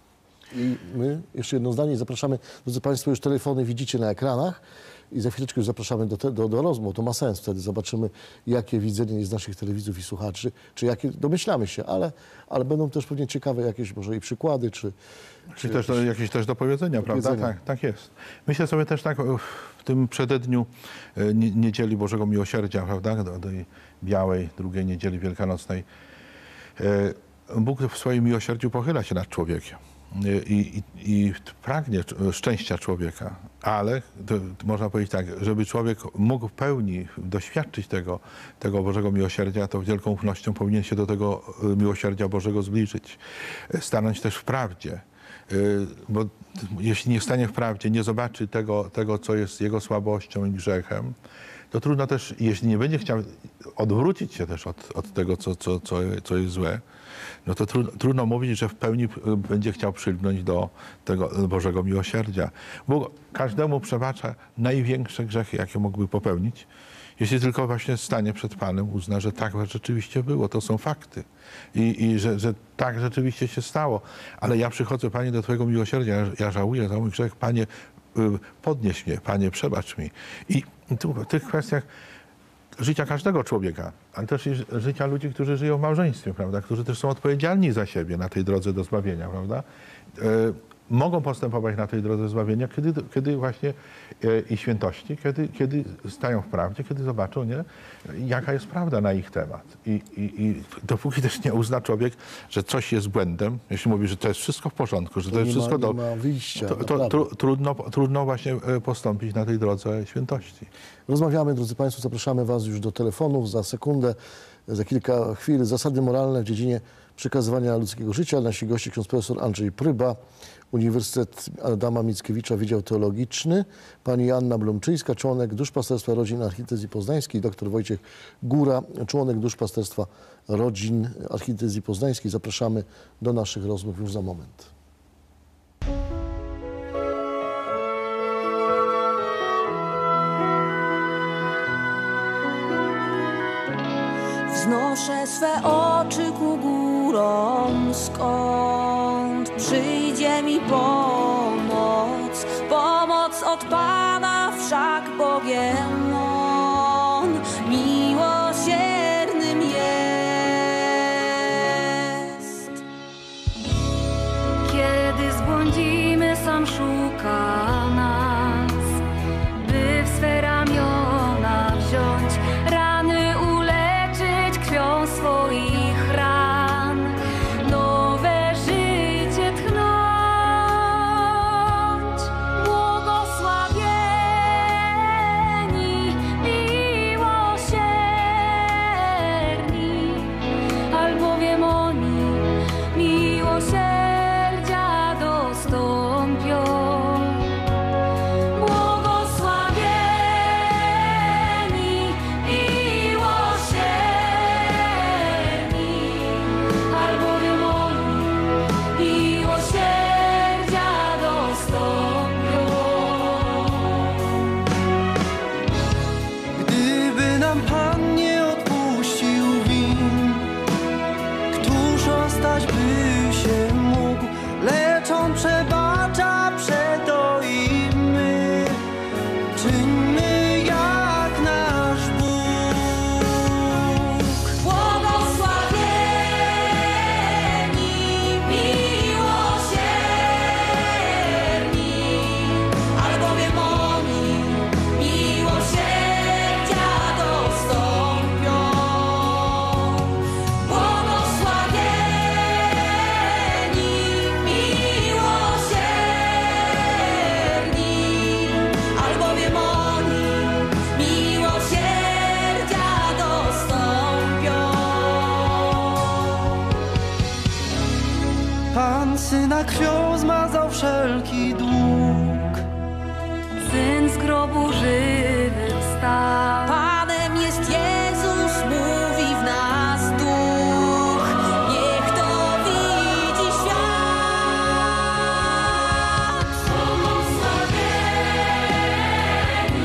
I my, jeszcze jedno zdanie, zapraszamy, drodzy Państwo, już telefony widzicie na ekranach i za chwileczkę już zapraszamy do, te, do, do rozmów. To ma sens, wtedy zobaczymy, jakie widzenie jest naszych telewidzów i słuchaczy, czy jakie, domyślamy się, ale, ale będą też pewnie ciekawe jakieś może i przykłady, czy... Czy też do, jakieś też do powiedzenia, prawda? powiedzenia. Tak, tak jest. Myślę sobie też tak o, w tym przededniu e, nie, Niedzieli Bożego Miłosierdzia, prawda? Do, do tej białej, drugiej niedzieli wielkanocnej. E, Bóg w swoim miłosierdziu pochyla się nad człowiekiem. I, i, i pragnie szczęścia człowieka, ale to, to można powiedzieć tak, żeby człowiek mógł w pełni doświadczyć tego, tego Bożego Miłosierdzia, to wielką ufnością powinien się do tego miłosierdzia Bożego zbliżyć, stanąć też w prawdzie. Bo jeśli nie stanie w prawdzie, nie zobaczy tego, tego co jest jego słabością i grzechem, to trudno też, jeśli nie będzie chciał odwrócić się też od, od tego, co, co, co, co jest złe, no to trudno, trudno mówić, że w pełni będzie chciał przylgnąć do tego Bożego Miłosierdzia. Bóg każdemu przebacza największe grzechy, jakie mógłby popełnić, jeśli tylko właśnie stanie przed Panem, uzna, że tak rzeczywiście było, to są fakty i, i że, że tak rzeczywiście się stało. Ale ja przychodzę, Panie, do Twojego miłosierdzia, ja, ja żałuję za mój grzech, Panie, podnieś mnie, Panie, przebacz mi. I tu w tych kwestiach życia każdego człowieka, ale też i życia ludzi, którzy żyją w małżeństwie, prawda, którzy też są odpowiedzialni za siebie na tej drodze do zbawienia, prawda, e, mogą postępować na tej drodze zbawienia, kiedy, kiedy właśnie e, i świętości, kiedy, kiedy stają w prawdzie, kiedy zobaczą, nie, jaka jest prawda na ich temat. I, i, i dopóki też nie uzna człowiek, że coś jest błędem, jeśli mówi, że to jest wszystko w porządku, że to, To jest nie ma- wszystko nie do, ma wyjścia, to, to naprawdę. tru, trudno, trudno właśnie e, postąpić na tej drodze świętości. Rozmawiamy, drodzy Państwo, zapraszamy Was już do telefonów za sekundę, za kilka chwil. Zasady moralne w dziedzinie przekazywania ludzkiego życia. Nasi goście ksiądz profesor Andrzej Pryba, Uniwersytet Adama Mickiewicza, Wydział Teologiczny, pani Anna Blomczyńska, członek Duszpasterstwa Rodzin Archidiecezji Poznańskiej, dr Wojciech Góra, członek Duszpasterstwa Rodzin Archidiecezji Poznańskiej. Zapraszamy do naszych rozmów już za moment. Wznoszę swe oczy ku górom, skąd przyjdzie mi pomoc. Pomoc od Pana, wszak Bogiem On miłosiernym jest. Kiedy zbłądzimy, sam szuka nas, by w swe ramiona wziąć, rany uleczyć krwią swoich ran, nowe życie tchnąć. Błogosławieni, miłosierni, albowiem oni miłosierdzia dostąpią. Błogosławieni, miłosierni, albowiem oni miłosierdzia dostąpią. Gdyby nam Pan nie odpuścił win, któż ostać by się Pan Syna krwią zmazał wszelki dług. Syn z grobu żywy wstał. Panem jest Jezus, mówi w nas duch. Niech to widzi świat. Błogosławieni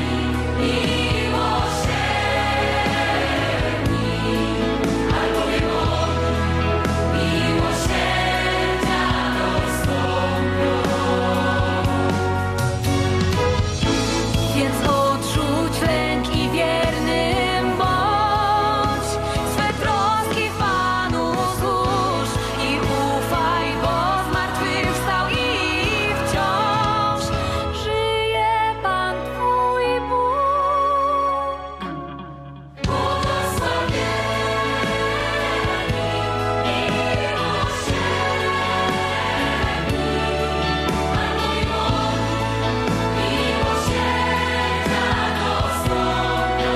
miłosierni, albowiem oni miłosierdzia dostąpią. Więc odrzuć lęk i wiernym bądź. Swe troski w Panu złóż i ufaj, bo zmartwychwstał i wciąż żyje Pan Twój Bóg. Błogosławieni miłosierni, albowiem oni miłosierdzia dostąpią.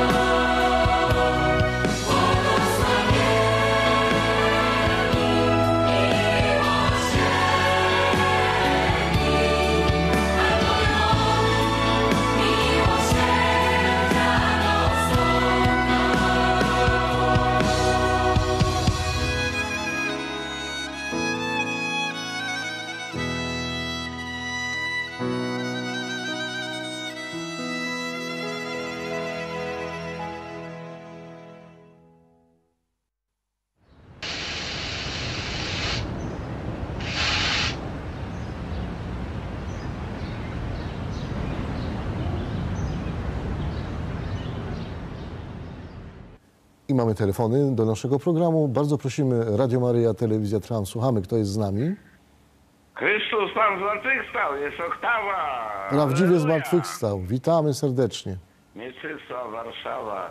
I mamy telefony do naszego programu. Bardzo prosimy, Radio Maryja, Telewizja Trwam. Słuchamy, kto jest z nami. Chrystus Pan zmartwychwstał, jest oktawa. Prawdziwie Alleluja. zmartwychwstał. Witamy serdecznie. Mieczysław, Warszawa.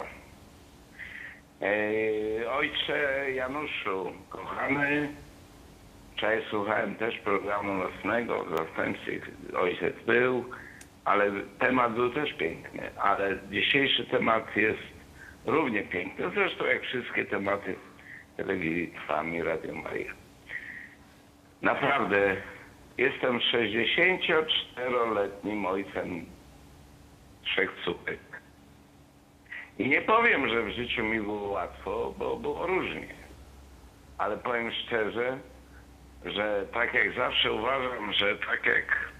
Ej, ojcze Januszu, kochany, wczoraj słuchałem też programu nocnego, zastępcy ojciec był, ale temat był też piękny, ale dzisiejszy temat jest równie piękny, zresztą jak wszystkie tematy telewizji Trwam i Radio Maryja. Naprawdę jestem sześćdziesięcioczteroletnim ojcem trzech córek. I nie powiem, że w życiu mi było łatwo, bo było różnie. Ale powiem szczerze, że tak jak zawsze uważam, że tak jak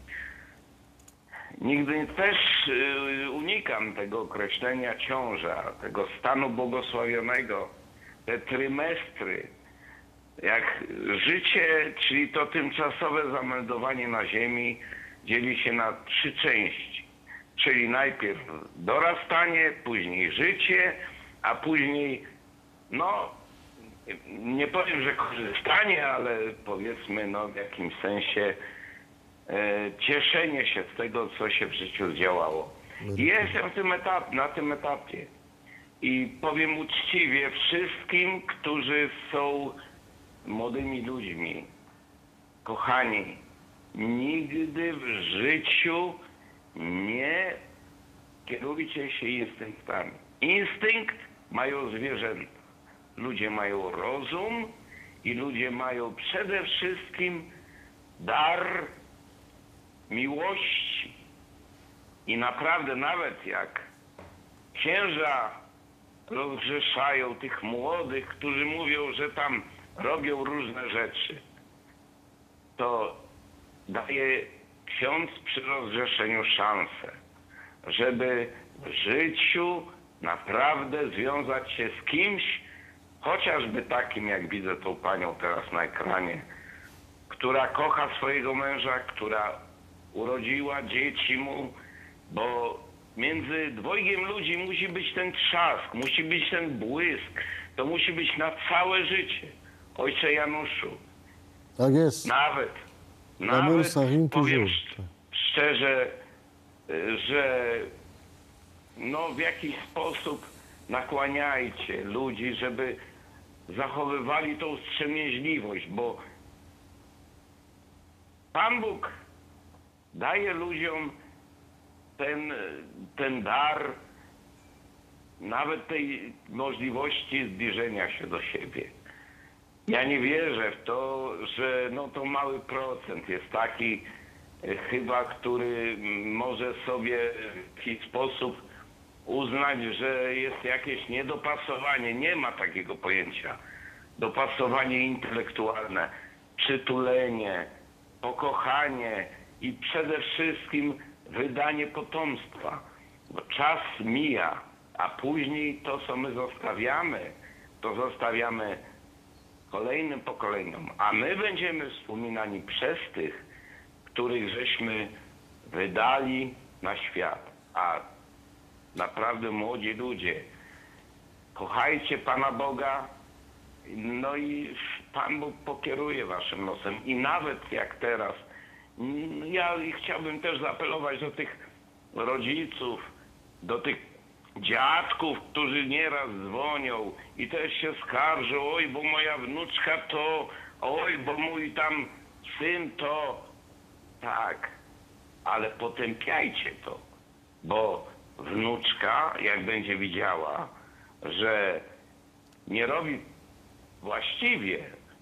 nigdy też y, unikam tego określenia ciąża, tego stanu błogosławionego, te trymestry, jak życie, czyli to tymczasowe zameldowanie na ziemi, dzieli się na trzy części. Czyli najpierw dorastanie, później życie, a później, no, nie powiem, że korzystanie, ale powiedzmy, no, w jakimś sensie e, cieszenie się z tego, co się w życiu zdziałało. I jestem w tym etap, na tym etapie. I powiem uczciwie wszystkim, którzy są młodymi ludźmi, kochani, nigdy w życiu nie kierujcie się instynktami. Instynkt mają zwierzęta. Ludzie mają rozum i ludzie mają przede wszystkim dar miłości. I naprawdę nawet jak księża rozgrzeszają tych młodych, którzy mówią, że tam robią różne rzeczy, to daje ksiądz przy rozgrzeszeniu szansę, żeby w życiu naprawdę związać się z kimś, chociażby takim, jak widzę tą panią teraz na ekranie, która kocha swojego męża, która urodziła dzieci mu, bo między dwojgiem ludzi musi być ten trzask, musi być ten błysk, to musi być na całe życie. Ojcze Januszu, Tak jest. nawet, L'amour nawet s'arrime powiem toujours. szcz- szczerze, y, że no w jakiś sposób nakłaniajcie ludzi, żeby zachowywali tą wstrzemięźliwość, bo Pan Bóg daje ludziom ten, ten dar, nawet tej możliwości zbliżenia się do siebie. Ja nie wierzę w to, że no to mały procent jest taki e, chyba, który mm, może sobie w jakiś sposób uznać, że jest jakieś niedopasowanie. Nie ma takiego pojęcia. Dopasowanie intelektualne, przytulenie, pokochanie i przede wszystkim wydanie potomstwa. Bo czas mija, a później to, co my zostawiamy, to zostawiamy kolejnym pokoleniom, a my będziemy wspominani przez tych, których żeśmy wydali na świat. A naprawdę młodzi ludzie, kochajcie Pana Boga, no i Pan Bóg pokieruje waszym losem. I nawet jak teraz, ja chciałbym też zaapelować do tych rodziców, do tych dziadków, którzy nieraz dzwonią i też się skarżą, oj, bo moja wnuczka to, oj, bo mój tam syn to. Tak, ale potępiajcie to, bo wnuczka, jak będzie widziała, że nie robi właściwie,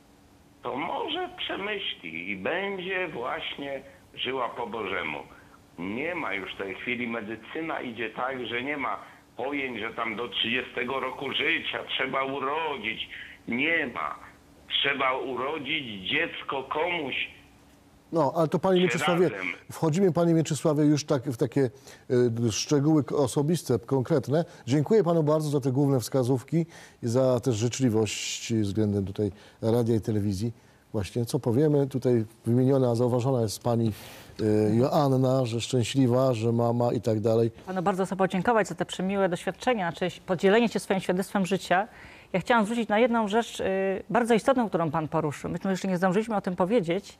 to może przemyśli i będzie właśnie żyła po Bożemu. Nie ma już w tej chwili, medycyna idzie tak, że nie ma pojęć, że tam do trzydziestego roku życia trzeba urodzić. Nie ma. Trzeba urodzić dziecko komuś. No, ale to Panie Mieczysławie, razem. wchodzimy Panie Mieczysławie już tak, w takie y, szczegóły k- osobiste, konkretne. Dziękuję Panu bardzo za te główne wskazówki i za też życzliwość względem tutaj radia i telewizji. Właśnie co powiemy, tutaj wymieniona, zauważona jest Pani y, Joanna, że szczęśliwa, że mama i tak dalej. Panu bardzo chcę podziękować za te przemiłe doświadczenia, znaczy podzielenie się swoim świadectwem życia. Ja chciałam zwrócić na jedną rzecz y, bardzo istotną, którą Pan poruszył. Myśmy jeszcze nie zdążyliśmy o tym powiedzieć.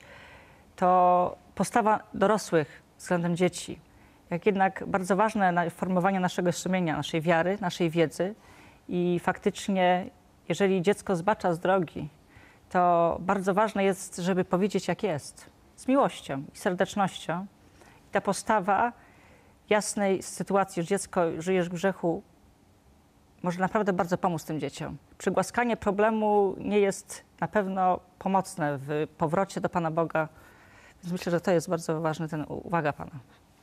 To postawa dorosłych względem dzieci. Jak jednak bardzo ważne na formowanie naszego sumienia, naszej wiary, naszej wiedzy. I faktycznie, jeżeli dziecko zbacza z drogi, to bardzo ważne jest, żeby powiedzieć, jak jest. Z miłością i serdecznością. I ta postawa jasnej sytuacji, że dziecko żyjesz w grzechu, może naprawdę bardzo pomóc tym dzieciom. Przygłaskanie problemu nie jest na pewno pomocne w powrocie do Pana Boga. Więc myślę, że to jest bardzo ważny ten uwaga Pana.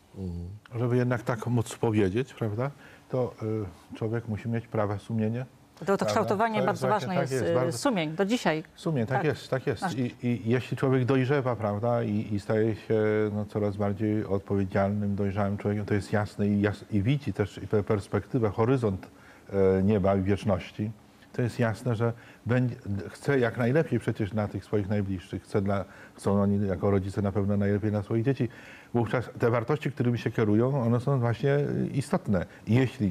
Żeby jednak tak móc powiedzieć, prawda, to y, człowiek musi mieć prawe sumienie. To, to kształtowanie To jest bardzo właśnie- ważne tak jest, jest, y, bardzo- sumień do dzisiaj. Sumień, tak, Tak. jest, tak jest. Nasz- I, I jeśli człowiek dojrzewa, prawda, i, i staje się no, coraz bardziej odpowiedzialnym, dojrzałym człowiekiem, to jest jasne i, jas, i widzi też pe- perspektywę, horyzont e, nieba i wieczności, to jest jasne, że będzie, chce jak najlepiej przecież dla tych swoich najbliższych, chce dla, chcą oni jako rodzice na pewno najlepiej dla swoich dzieci. Wówczas te wartości, którymi się kierują, one są właśnie istotne. I jeśli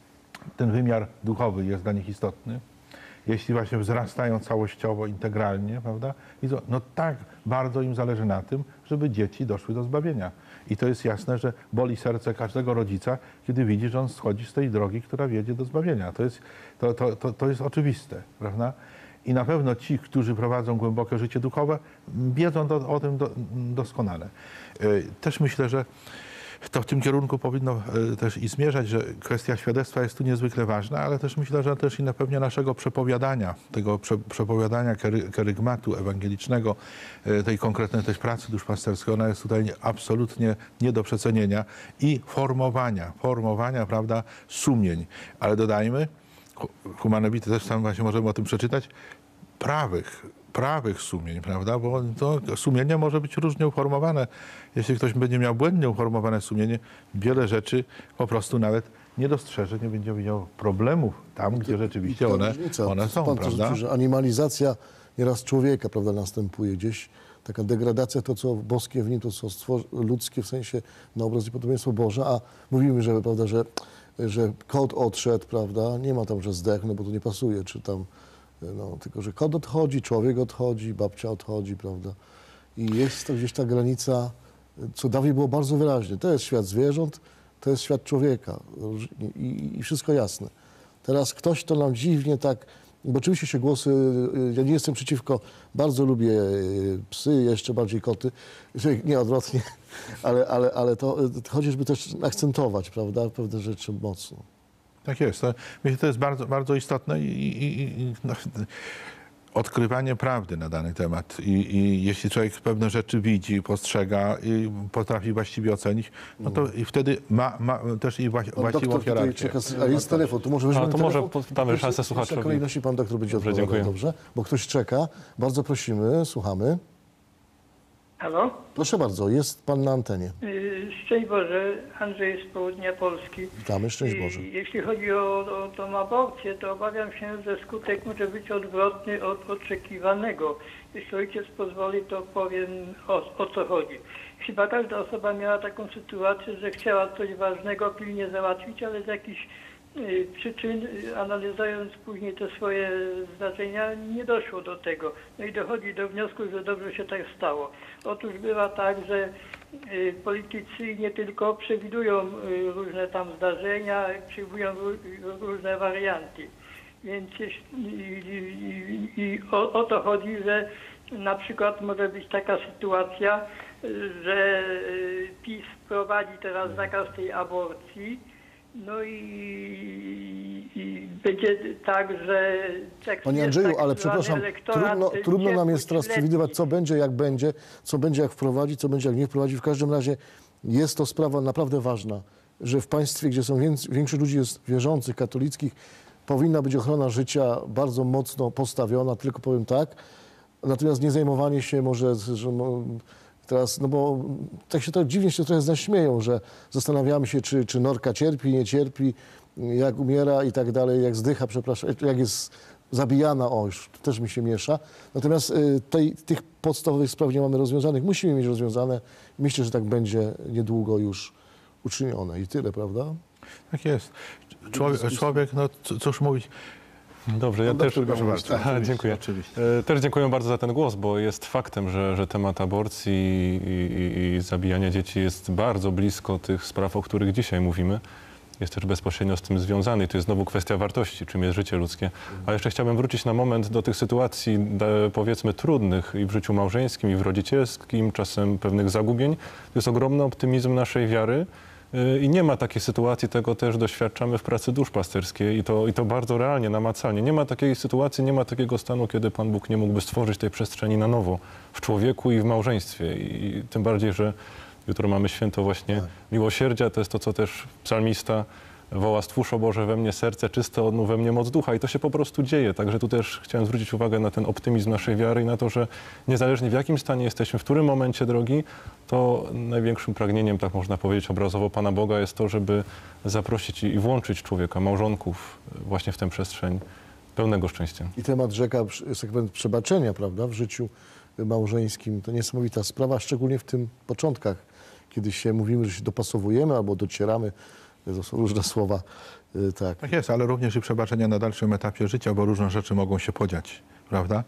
ten wymiar duchowy jest dla nich istotny, jeśli właśnie wzrastają całościowo, integralnie, prawda? Widzą, no tak bardzo im zależy na tym, żeby dzieci doszły do zbawienia. I to jest jasne, że boli serce każdego rodzica, kiedy widzi, że on schodzi z tej drogi, która wiedzie do zbawienia. To jest, to, to, to, to jest oczywiste, prawda? I na pewno ci, którzy prowadzą głębokie życie duchowe, wiedzą do, o tym do, doskonale. Yy, Też myślę, że to w tym kierunku powinno e, też i zmierzać, że kwestia świadectwa jest tu niezwykle ważna, ale też myślę, że też i na pewno naszego przepowiadania, tego prze, przepowiadania kery, kerygmatu ewangelicznego, e, tej konkretnej też pracy duszpasterskiej, ona jest tutaj absolutnie nie do przecenienia i formowania, formowania, prawda, sumień. Ale dodajmy, hu- humanebity też tam właśnie możemy o tym przeczytać, prawych, prawych sumień, prawda? Bo to sumienie może być różnie uformowane. Jeśli ktoś będzie miał błędnie uformowane sumienie, wiele rzeczy po prostu nawet nie dostrzeże, nie będzie widział problemów tam, gdzie rzeczywiście Ta one, różnica, one są, pan też prawda? mówi, że animalizacja nieraz człowieka, prawda, następuje gdzieś. Taka degradacja, to co boskie w nim, to co stworzy, ludzkie w sensie na obraz i podobieństwo Boże, a mówimy, że, prawda, że, że kot odszedł, prawda, nie ma tam, że zdechł, no bo to nie pasuje, czy tam, no, tylko że kot odchodzi, człowiek odchodzi, babcia odchodzi, prawda. I jest to gdzieś ta granica, co dawniej było bardzo wyraźnie. To jest świat zwierząt, to jest świat człowieka i, i, i wszystko jasne. Teraz ktoś to nam dziwnie tak, bo oczywiście się głosy, ja nie jestem przeciwko, bardzo lubię psy, jeszcze bardziej koty, nie odwrotnie, ale, ale, ale to chodzi, żeby też akcentować, prawda, pewne rzeczy mocno. Tak jest. To, myślę, to jest bardzo, bardzo istotne i, i, i no, odkrywanie prawdy na dany temat. I, i jeśli człowiek pewne rzeczy widzi, postrzega i potrafi właściwie ocenić, no to i wtedy ma, ma też i właś, Pan właściwą doktor tutaj hierarchię. czeka, a jest telefon, to może weźmiemy A, to może telefon? po- damy Jeszcze- szansę jeszcze słuchaczowi. w kolejności pan doktor będzie Dobrze, odpowiadał, dziękuję. dobrze? Bo ktoś czeka. Bardzo prosimy, słuchamy. Halo? Proszę bardzo, jest pan na antenie. Yy, Szczęść Boże, Andrzej z południa Polski. Witamy, szczęść I Boże. Jeśli chodzi o, o tą aborcję, to obawiam się, że skutek może być odwrotny od oczekiwanego. Jeśli ojciec pozwoli, to powiem o, o co chodzi. Chyba każda osoba miała taką sytuację, że chciała coś ważnego pilnie załatwić, ale z jakichś y, przyczyn, y, analizując później te swoje zdarzenia, nie doszło do tego. No i dochodzi do wniosku, że dobrze się tak stało. Otóż bywa tak, że y, politycy nie tylko przewidują y, różne tam zdarzenia, przewidują ró- różne warianty. Więc jeśli, i, i, i o, o to chodzi, że na przykład może być taka sytuacja, y, że y, PiS wprowadzi teraz zakaz tej aborcji, no i, i będzie tak, że... Tak Panie jest Andrzeju, tak ale zwany przepraszam, elektorat trudno, trudno nam jest teraz ciepły, przewidywać, co będzie, jak będzie, co będzie, jak wprowadzi, co będzie, jak nie wprowadzi. W każdym razie jest to sprawa naprawdę ważna, że w państwie, gdzie są więcej, większość ludzi jest wierzących, katolickich, powinna być ochrona życia bardzo mocno postawiona, tylko powiem tak. Natomiast nie zajmowanie się może, że mo- teraz, no bo tak się to dziwnie się trochę zaśmieją, że zastanawiamy się, czy, czy norka cierpi, nie cierpi, jak umiera i tak dalej, jak zdycha, przepraszam, jak jest zabijana, o już to też mi się miesza. Natomiast y, tej, tych podstawowych spraw nie mamy rozwiązanych, musimy mieć rozwiązane. Myślę, że tak będzie niedługo już uczynione i tyle, prawda? Tak jest. Człowiek, człowiek no c- cóż mówić. Dobrze, ja Pan też... doktor miał mówić, tak, Aha, dziękuję. Oczywiście. E, Też dziękuję bardzo za ten głos, bo jest faktem, że, że temat aborcji i, i, i zabijania dzieci jest bardzo blisko tych spraw, o których dzisiaj mówimy. Jest też bezpośrednio z tym związany. I to jest znowu kwestia wartości, czym jest życie ludzkie. A jeszcze chciałbym wrócić na moment do tych sytuacji, da- powiedzmy, trudnych i w życiu małżeńskim, i w rodzicielskim, czasem pewnych zagubień. To jest ogromny optymizm naszej wiary. Y, I nie ma takiej sytuacji, tego też doświadczamy w pracy duszpasterskiej i to, i to bardzo realnie, namacalnie. Nie ma takiej sytuacji, nie ma takiego stanu, kiedy Pan Bóg nie mógłby stworzyć tej przestrzeni na nowo w człowieku i w małżeństwie. I, i tym bardziej, że jutro mamy święto właśnie miłosierdzia. To jest to, co też psalmista woła: stwórz, o Boże, we mnie serce czyste, odnów we mnie moc ducha. I to się po prostu dzieje. Także tu też chciałem zwrócić uwagę na ten optymizm naszej wiary i na to, że niezależnie w jakim stanie jesteśmy, w którym momencie drogi, to największym pragnieniem, tak można powiedzieć obrazowo, Pana Boga jest to, żeby zaprosić i włączyć człowieka, małżonków właśnie w tę przestrzeń pełnego szczęścia. I temat rzeka, sekwenc przebaczenia, prawda, w życiu małżeńskim, to niesamowita sprawa, szczególnie w tym początkach, kiedy się mówimy, że się dopasowujemy albo docieramy, to są różne słowa, y, tak. Tak jest, ale również i przebaczenia na dalszym etapie życia, bo różne rzeczy mogą się podziać, prawda?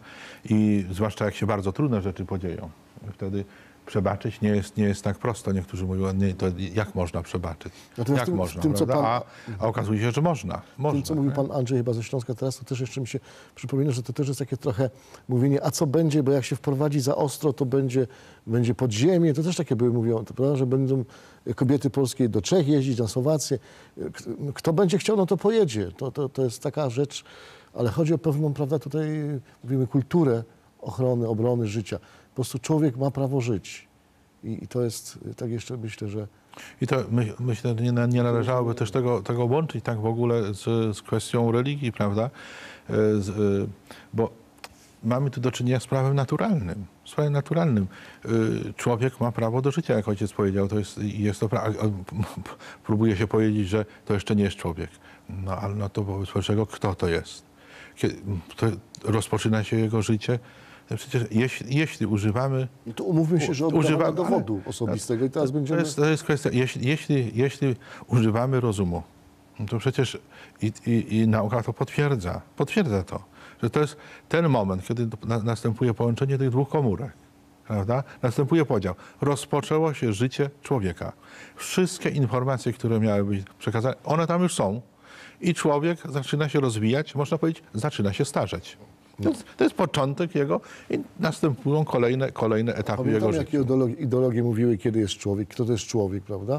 I zwłaszcza jak się bardzo trudne rzeczy podzieją. Wtedy przebaczyć nie jest, nie jest tak prosto. Niektórzy mówią, nie, to jak można przebaczyć? Natomiast Jak tym- można, tym, co prawda? pan- A, a okazuje się, że można. można Tym, co mówił nie? pan Andrzej chyba ze Śląska teraz, to też jeszcze mi się przypomina, że to też jest takie trochę mówienie, a co będzie, bo jak się wprowadzi za ostro, to będzie, będzie podziemie. To też takie były mówione, to, prawda, że będą kobiety polskie do Czech jeździć, na Słowację. K- Kto będzie chciał, no to pojedzie. To, to, to jest taka rzecz, ale chodzi o pewną, prawda, tutaj mówimy kulturę ochrony, obrony życia. Po prostu człowiek ma prawo żyć. I, i to jest, tak jeszcze myślę, że I to my, myślę, że nie, nie należałoby też tego, tego łączyć tak w ogóle z, z kwestią religii, prawda? E, Z, e, bo mamy tu do czynienia z prawem naturalnym. Z prawem naturalnym. E, Człowiek ma prawo do życia, jak ojciec powiedział. To jest, jest to prawo. Próbuje się powiedzieć, że to jeszcze nie jest człowiek. No ale no to wobec czego, kto to jest? Kiedy to rozpoczyna się jego życie. No przecież jeśli, jeśli używamy no to umówmy się, że oddawana Używa- dowodu ale- osobistego i teraz to, będziemy... to, jest, to jest kwestia, jeśli, jeśli, jeśli używamy rozumu, no to przecież i, i, i nauka to potwierdza, potwierdza to, że to jest ten moment, kiedy na, następuje połączenie tych dwóch komórek, prawda? Następuje podział. Rozpoczęło się życie człowieka. Wszystkie informacje, które miały być przekazane, one tam już są i człowiek zaczyna się rozwijać, można powiedzieć, zaczyna się starzeć. To jest, to jest początek jego i następują kolejne, kolejne etapy jego Pamiętam, życia. jakie ideologie, ideologie mówiły, kiedy jest człowiek, kto to jest człowiek, prawda?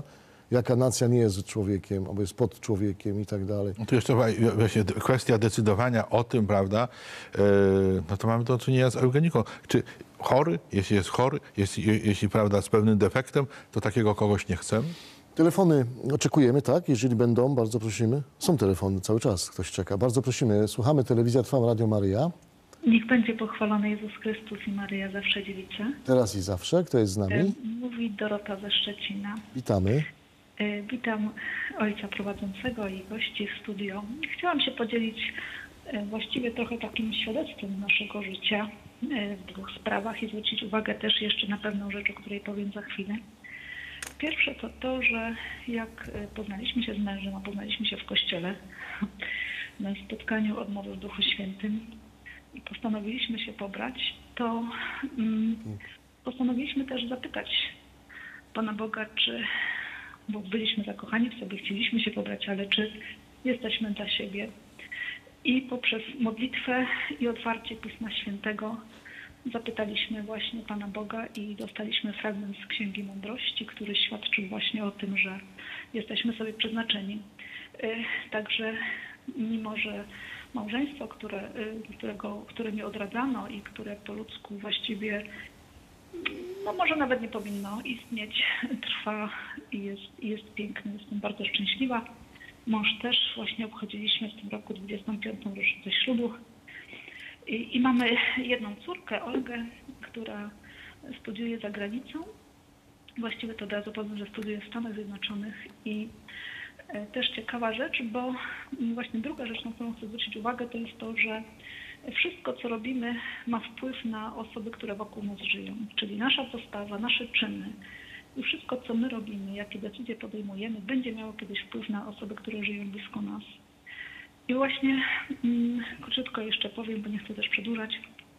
jaka nacja nie jest człowiekiem, albo jest pod człowiekiem i tak dalej. No tu jeszcze właśnie kwestia decydowania o tym, prawda, yy, no to mamy do czynienia z eugeniką. Czy chory, jeśli jest chory, jeśli, jeśli prawda, z pewnym defektem, to takiego kogoś nie chcemy? Telefony oczekujemy, tak? Jeżeli będą, bardzo prosimy. Są telefony cały czas, ktoś czeka. Bardzo prosimy. Słuchamy, Telewizja Trwam, Radio Maryja. Niech będzie pochwalony Jezus Chrystus i Maryja zawsze dziewica. Teraz i zawsze. Kto jest z nami? Mówi Dorota ze Szczecina. Witamy. Witam ojca prowadzącego i gości w studio. Chciałam się podzielić właściwie trochę takim świadectwem naszego życia w dwóch sprawach i zwrócić uwagę też jeszcze na pewną rzecz, o której powiem za chwilę. Pierwsze to to, że jak poznaliśmy się z mężem, a poznaliśmy się w kościele na spotkaniu odmowy w Duchu Świętym i postanowiliśmy się pobrać, to mm, postanowiliśmy też zapytać Pana Boga, czy, bo byliśmy zakochani w sobie, chcieliśmy się pobrać, ale czy jesteśmy dla siebie. I poprzez modlitwę i otwarcie Pisma Świętego zapytaliśmy właśnie Pana Boga i dostaliśmy fragment z Księgi Mądrości, który świadczył właśnie o tym, że jesteśmy sobie przeznaczeni. Także mimo, że małżeństwo, które, którego, które nie odradzano i które po ludzku właściwie no może nawet nie powinno istnieć, trwa i jest, i jest piękne. Jestem bardzo szczęśliwa. Mąż też. Właśnie obchodziliśmy w tym roku dwudziestą piątą rocznicę ślubu. I, I mamy jedną córkę, Olgę, która studiuje za granicą. Właściwie to od razu powiem, że studiuje w Stanach Zjednoczonych. I e, też ciekawa rzecz, bo właśnie druga rzecz, na którą chcę zwrócić uwagę, to jest to, że wszystko, co robimy, ma wpływ na osoby, które wokół nas żyją. Czyli nasza postawa, nasze czyny i wszystko, co my robimy, jakie decyzje podejmujemy, będzie miało kiedyś wpływ na osoby, które żyją blisko nas. I właśnie mm, krótko jeszcze powiem, bo nie chcę też przedłużać.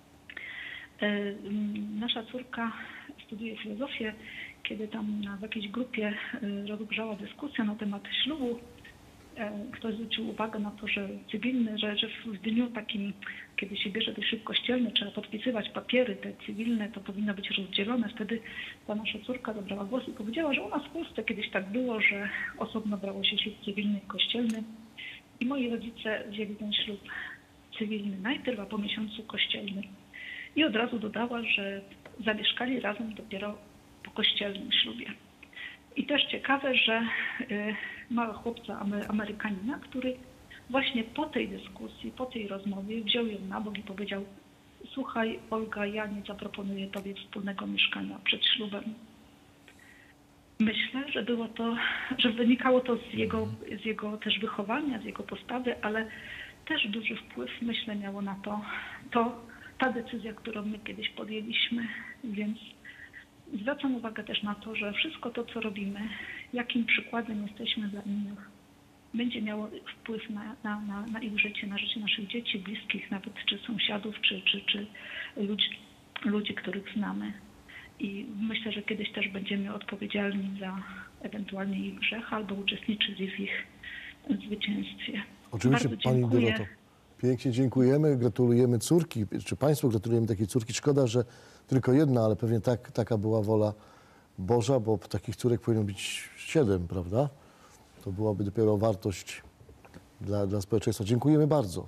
Yy, nasza córka studiuje filozofię. Kiedy tam na, w jakiejś grupie yy, rozgrzała dyskusja na temat ślubu, ktoś zwrócił uwagę na to, że cywilny, że, że w dniu takim, kiedy się bierze do ślub kościelny, trzeba podpisywać papiery te cywilne, to powinno być rozdzielone. Wtedy ta nasza córka zabrała głos i powiedziała, że u nas w Polsce kiedyś tak było, że osobno brało się ślub cywilny i kościelny. I moi rodzice wzięli ten ślub cywilny najpierw, a po miesiącu kościelny. I od razu dodała, że zamieszkali razem dopiero po kościelnym ślubie. I też ciekawe, że y, małego chłopca Amerykanina, który właśnie po tej dyskusji, po tej rozmowie wziął ją na bok i powiedział: słuchaj, Olga, ja nie zaproponuję tobie wspólnego mieszkania przed ślubem. Myślę, że było to, że wynikało to z jego, z jego też wychowania, z jego postawy, ale też duży wpływ, myślę, miało na to, to ta decyzja, którą my kiedyś podjęliśmy, więc zwracam uwagę też na to, że wszystko to, co robimy, jakim przykładem jesteśmy dla innych, będzie miało wpływ na, na, na, na ich życie, na życie naszych dzieci, bliskich, nawet czy sąsiadów, czy, czy, czy ludzi, ludzi, których znamy. I myślę, że kiedyś też będziemy odpowiedzialni za ewentualnie ich grzech albo uczestniczyć w ich zwycięstwie. Oczywiście, Bardzo Pani dziękuję. Doroto. Pięknie dziękujemy, gratulujemy córki, czy Państwu gratulujemy takiej córki. Szkoda, że tylko jedna, ale pewnie tak, taka była wola Boża, bo takich córek powinno być siedem, prawda? To byłaby dopiero wartość dla, dla społeczeństwa. Dziękujemy bardzo.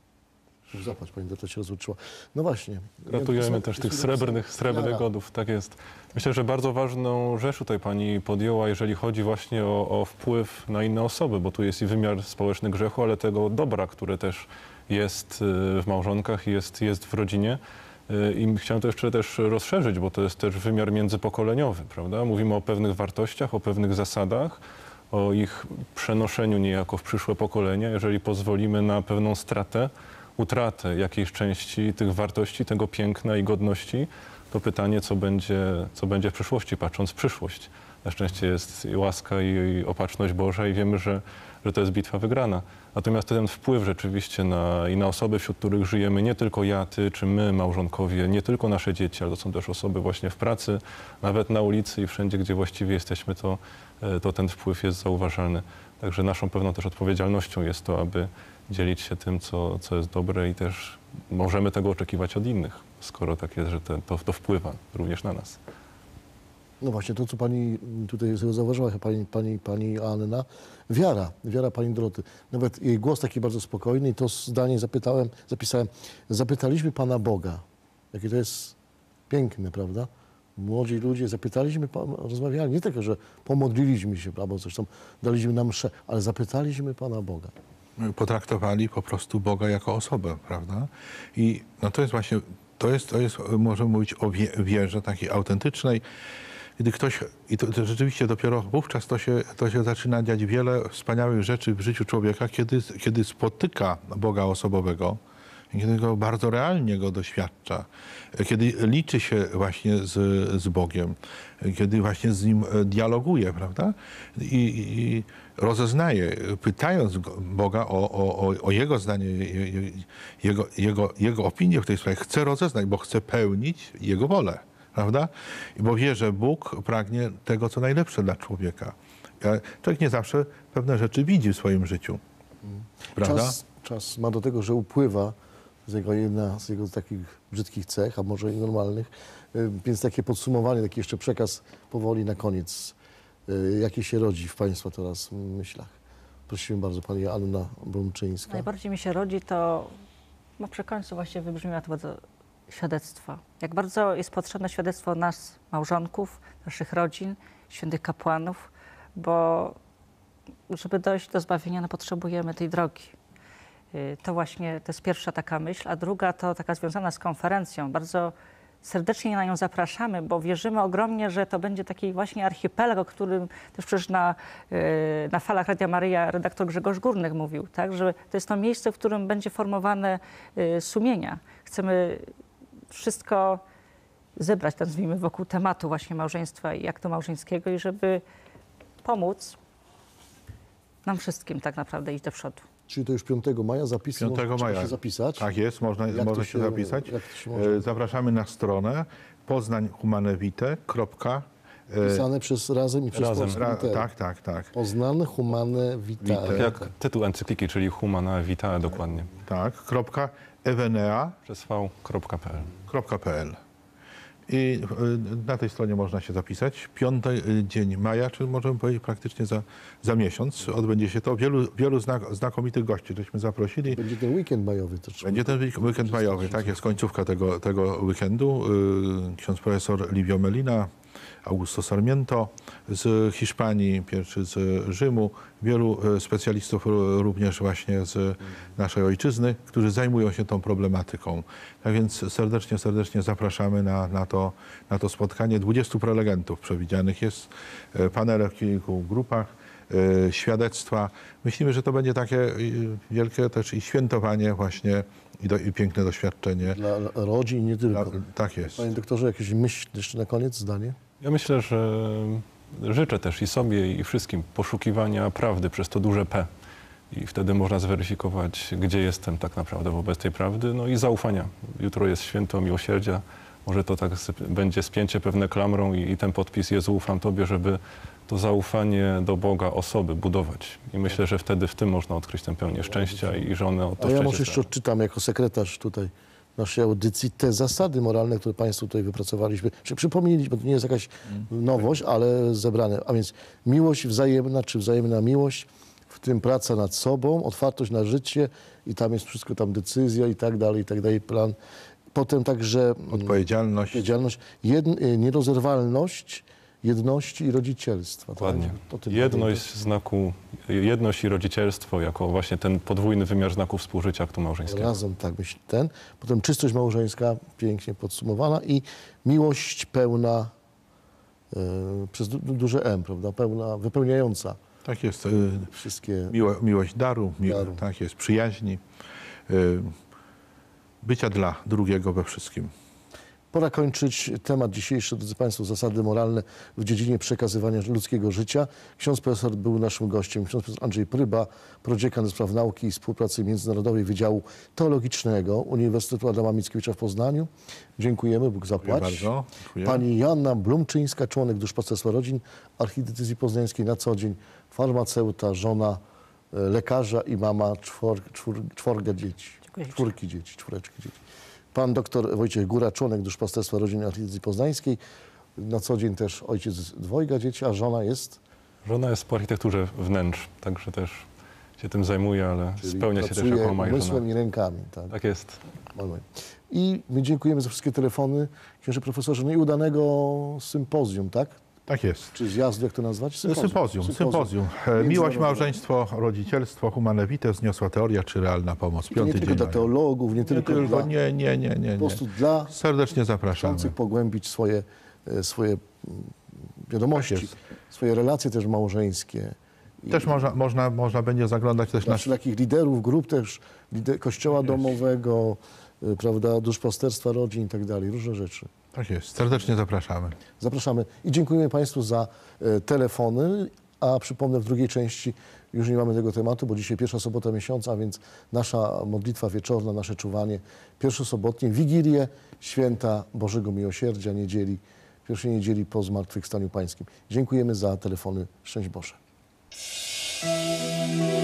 Zapłać, Pani Dorota się rozłączyła. No właśnie. Gratulujemy Jest- też jest- tych jest- srebrnych, srebrnych Jara. godów, tak jest. Myślę, że bardzo ważną rzecz tutaj Pani podjęła, jeżeli chodzi właśnie o, o wpływ na inne osoby, bo tu jest i wymiar społeczny grzechu, ale tego dobra, które też jest y, w małżonkach i jest, jest w rodzinie. Y, I chciałem to jeszcze też rozszerzyć, bo to jest też wymiar międzypokoleniowy, prawda? Mówimy o pewnych wartościach, o pewnych zasadach, o ich przenoszeniu niejako w przyszłe pokolenia, jeżeli pozwolimy na pewną stratę, utratę jakiejś części tych wartości, tego piękna i godności, to pytanie, co będzie, co będzie w przyszłości, patrząc w przyszłość. Na szczęście jest i łaska i, i opatrzność Boża i wiemy, że, że to jest bitwa wygrana. Natomiast ten wpływ rzeczywiście na, i na osoby, wśród których żyjemy, nie tylko ja, ty czy my, małżonkowie, nie tylko nasze dzieci, ale to są też osoby właśnie w pracy, nawet na ulicy i wszędzie, gdzie właściwie jesteśmy, to, to ten wpływ jest zauważalny. Także naszą pewną też odpowiedzialnością jest to, aby dzielić się tym, co, co jest dobre i też możemy tego oczekiwać od innych, skoro tak jest, że te, to, to wpływa również na nas. No właśnie, to co pani tutaj zauważyła, pani, pani, pani Anna, wiara, wiara pani Doroty. Nawet jej głos taki bardzo spokojny i to zdanie zapytałem, zapisałem, zapytaliśmy Pana Boga. Jakie to jest piękne, prawda? Młodzi ludzie zapytaliśmy, rozmawiali, nie tylko, że pomodliliśmy się, albo coś tam, daliśmy nam mszę, ale zapytaliśmy Pana Boga. Potraktowali po prostu Boga jako osobę, prawda? I no to jest właśnie, to jest, to jest możemy mówić o wie, wierze takiej autentycznej, gdy ktoś, i to, to rzeczywiście dopiero wówczas to się, to się zaczyna dziać wiele wspaniałych rzeczy w życiu człowieka, kiedy, kiedy spotyka Boga osobowego, kiedy go bardzo realnie go doświadcza, kiedy liczy się właśnie z, z Bogiem, kiedy właśnie z Nim dialoguje, prawda? I, i rozeznaje, pytając Boga o, o, o Jego zdanie, jego, jego, jego opinię w tej sprawie, chce rozeznać, bo chce pełnić Jego wolę, prawda? Bo wie, że Bóg pragnie tego, co najlepsze dla człowieka. Człowiek nie zawsze pewne rzeczy widzi w swoim życiu, prawda? Czas, czas ma do tego, że upływa z jego jedna z jego takich brzydkich cech, a może i normalnych. Więc takie podsumowanie, taki jeszcze przekaz powoli na koniec. Jakie się rodzi w Państwa teraz myślach? Prosimy bardzo, pani Anna Blumczyńska. Najbardziej mi się rodzi to, no przy końcu właśnie wybrzmiała to bardzo świadectwa. Jak bardzo jest potrzebne świadectwo nas, małżonków, naszych rodzin, świętych kapłanów, bo żeby dojść do zbawienia, no potrzebujemy tej drogi. To właśnie, to jest pierwsza taka myśl, a druga to taka związana z konferencją. Bardzo serdecznie na nią zapraszamy, bo wierzymy ogromnie, że to będzie taki właśnie archipelag, o którym też przecież na, na falach Radia Maryja redaktor Grzegorz Górnych mówił, tak? Że to jest to miejsce, w którym będzie formowane sumienia. Chcemy wszystko zebrać, nazwijmy, wokół tematu właśnie małżeństwa i aktu małżeńskiego i żeby pomóc nam wszystkim tak naprawdę iść do przodu. Czyli to już piątego maja zapisy piątego można maja się zapisać? Tak jest, można, można się, się zapisać. Jak to się może? Zapraszamy na stronę poznańhumanevite.pl. Pisane przez razem i przez Razem. Ra, tak, tak, tak. Poznań Humane Vitae. Vitae. Jak tytuł encykliki, czyli Humana Vitae dokładnie. Tak, kropka evenea Przez v kropka p l. kropka p l. I na tej stronie można się zapisać. Piąty dzień maja, czy możemy powiedzieć praktycznie za, za miesiąc, odbędzie się to. Wielu, wielu znak, znakomitych gości, żeśmy zaprosili. Będzie ten weekend majowy. To Będzie ten weekend majowy, tak, jest końcówka tego, tego weekendu. Ksiądz profesor Livio Melina, Augusto Sarmiento z Hiszpanii, pierwszy z Rzymu, wielu specjalistów również właśnie z naszej ojczyzny, którzy zajmują się tą problematyką. Tak więc serdecznie, serdecznie zapraszamy na, na, to, na to spotkanie. dwudziestu prelegentów przewidzianych jest, panele w kilku grupach, świadectwa. Myślimy, że to będzie takie wielkie też i świętowanie właśnie i, do, i piękne doświadczenie. Dla rodzin nie tylko. Dla, tak jest. Panie doktorze, jakieś myśl jeszcze na koniec, zdanie? Ja myślę, że życzę też i sobie, i wszystkim poszukiwania prawdy przez to duże P. I wtedy można zweryfikować, gdzie jestem tak naprawdę wobec tej prawdy. No i zaufania. Jutro jest święto miłosierdzia. Może to tak będzie spięcie pewne klamrą i, i ten podpis Jezu, ufam Tobie, żeby to zaufanie do Boga, osoby budować. I myślę, że wtedy w tym można odkryć tę pełnię szczęścia i że one o to A ja szczęście może jeszcze starają. odczytam jako sekretarz tutaj naszej audycji te zasady moralne, które Państwu tutaj wypracowaliśmy, czy przypomnieliśmy, bo to nie jest jakaś nowość, ale zebrane. A więc miłość wzajemna, czy wzajemna miłość, w tym praca nad sobą, otwartość na życie i tam jest wszystko, tam decyzja i tak dalej, i tak dalej, plan. Potem także Odpowiedzialność. odpowiedzialność, jed, nierozerwalność jedności i rodzicielstwa. Dokładnie. Tak? To tym Jedność znaku, jedność i rodzicielstwo jako właśnie ten podwójny wymiar znaku współżycia aktu małżeńskiego. Razem, tak myślę, ten. Potem czystość małżeńska, pięknie podsumowana i miłość pełna, e, przez du, duże M, prawda, pełna, wypełniająca Tak jest. y, wszystkie... Miło, miłość daru, mi, Daru. tak jest, przyjaźni, y, bycia dla drugiego we wszystkim. Pora kończyć temat dzisiejszy, drodzy Państwo, zasady moralne w dziedzinie przekazywania ludzkiego życia. Ksiądz profesor był naszym gościem, ksiądz profesor Andrzej Pryba, prodziekan do spraw nauki i współpracy międzynarodowej Wydziału Teologicznego Uniwersytetu Adama Mickiewicza w Poznaniu. Dziękujemy, Bóg zapłać. Dziękuję bardzo. Dziękuję. Pani Joanna Blumczyńska, członek Duszpasterstwa Rodzin Archidiecezji Poznańskiej na co dzień, farmaceuta, żona e, lekarza i mama czwor, czwór, czworga dzieci, Dziękuję. czwórki dzieci, czwóreczki dzieci. Pan doktor Wojciech Góra, członek Duszpasterstwa Rodzin Archidiecezji Poznańskiej, na co dzień też ojciec dwojga dzieci, a żona jest... Żona jest po architekturze wnętrz, także też się tym zajmuje, ale Czyli spełnia się też pracuje jako majżona. umysłem i rękami. Tak. Tak jest. I my dziękujemy za wszystkie telefony. Księże profesorze, no i udanego sympozjum, tak? Tak jest. Czy zjazdu, jak to nazwać? Sympozjum, sympozjum. Miłość, małżeństwo, rodzicielstwo, Humane Vitae, wzniosła teoria czy realna pomoc. I to nie Piąty tylko dla dzień. teologów, nie, Nie tylko, tylko, dla... nie, nie, nie, nie, Po prostu nie. dla Serdecznie zapraszamy. chcących pogłębić swoje, e, swoje mm, wiadomości, Tak jest. swoje relacje też małżeńskie. I Też można, można, można będzie zaglądać też dla na... wszelakich liderów grup też, lider, kościoła domowego, y, prawda, duszpasterstwa rodzin i tak dalej, różne rzeczy. Tak jest. Serdecznie zapraszamy. Zapraszamy i dziękujemy Państwu za e, telefony, a przypomnę, w drugiej części już nie mamy tego tematu, bo dzisiaj pierwsza sobota miesiąca, a więc nasza modlitwa wieczorna, nasze czuwanie pierwszosobotnie, Wigilię Święta Bożego Miłosierdzia, niedzieli, pierwszej niedzieli po Zmartwychwstaniu Pańskim. Dziękujemy za telefony. Szczęść Boże.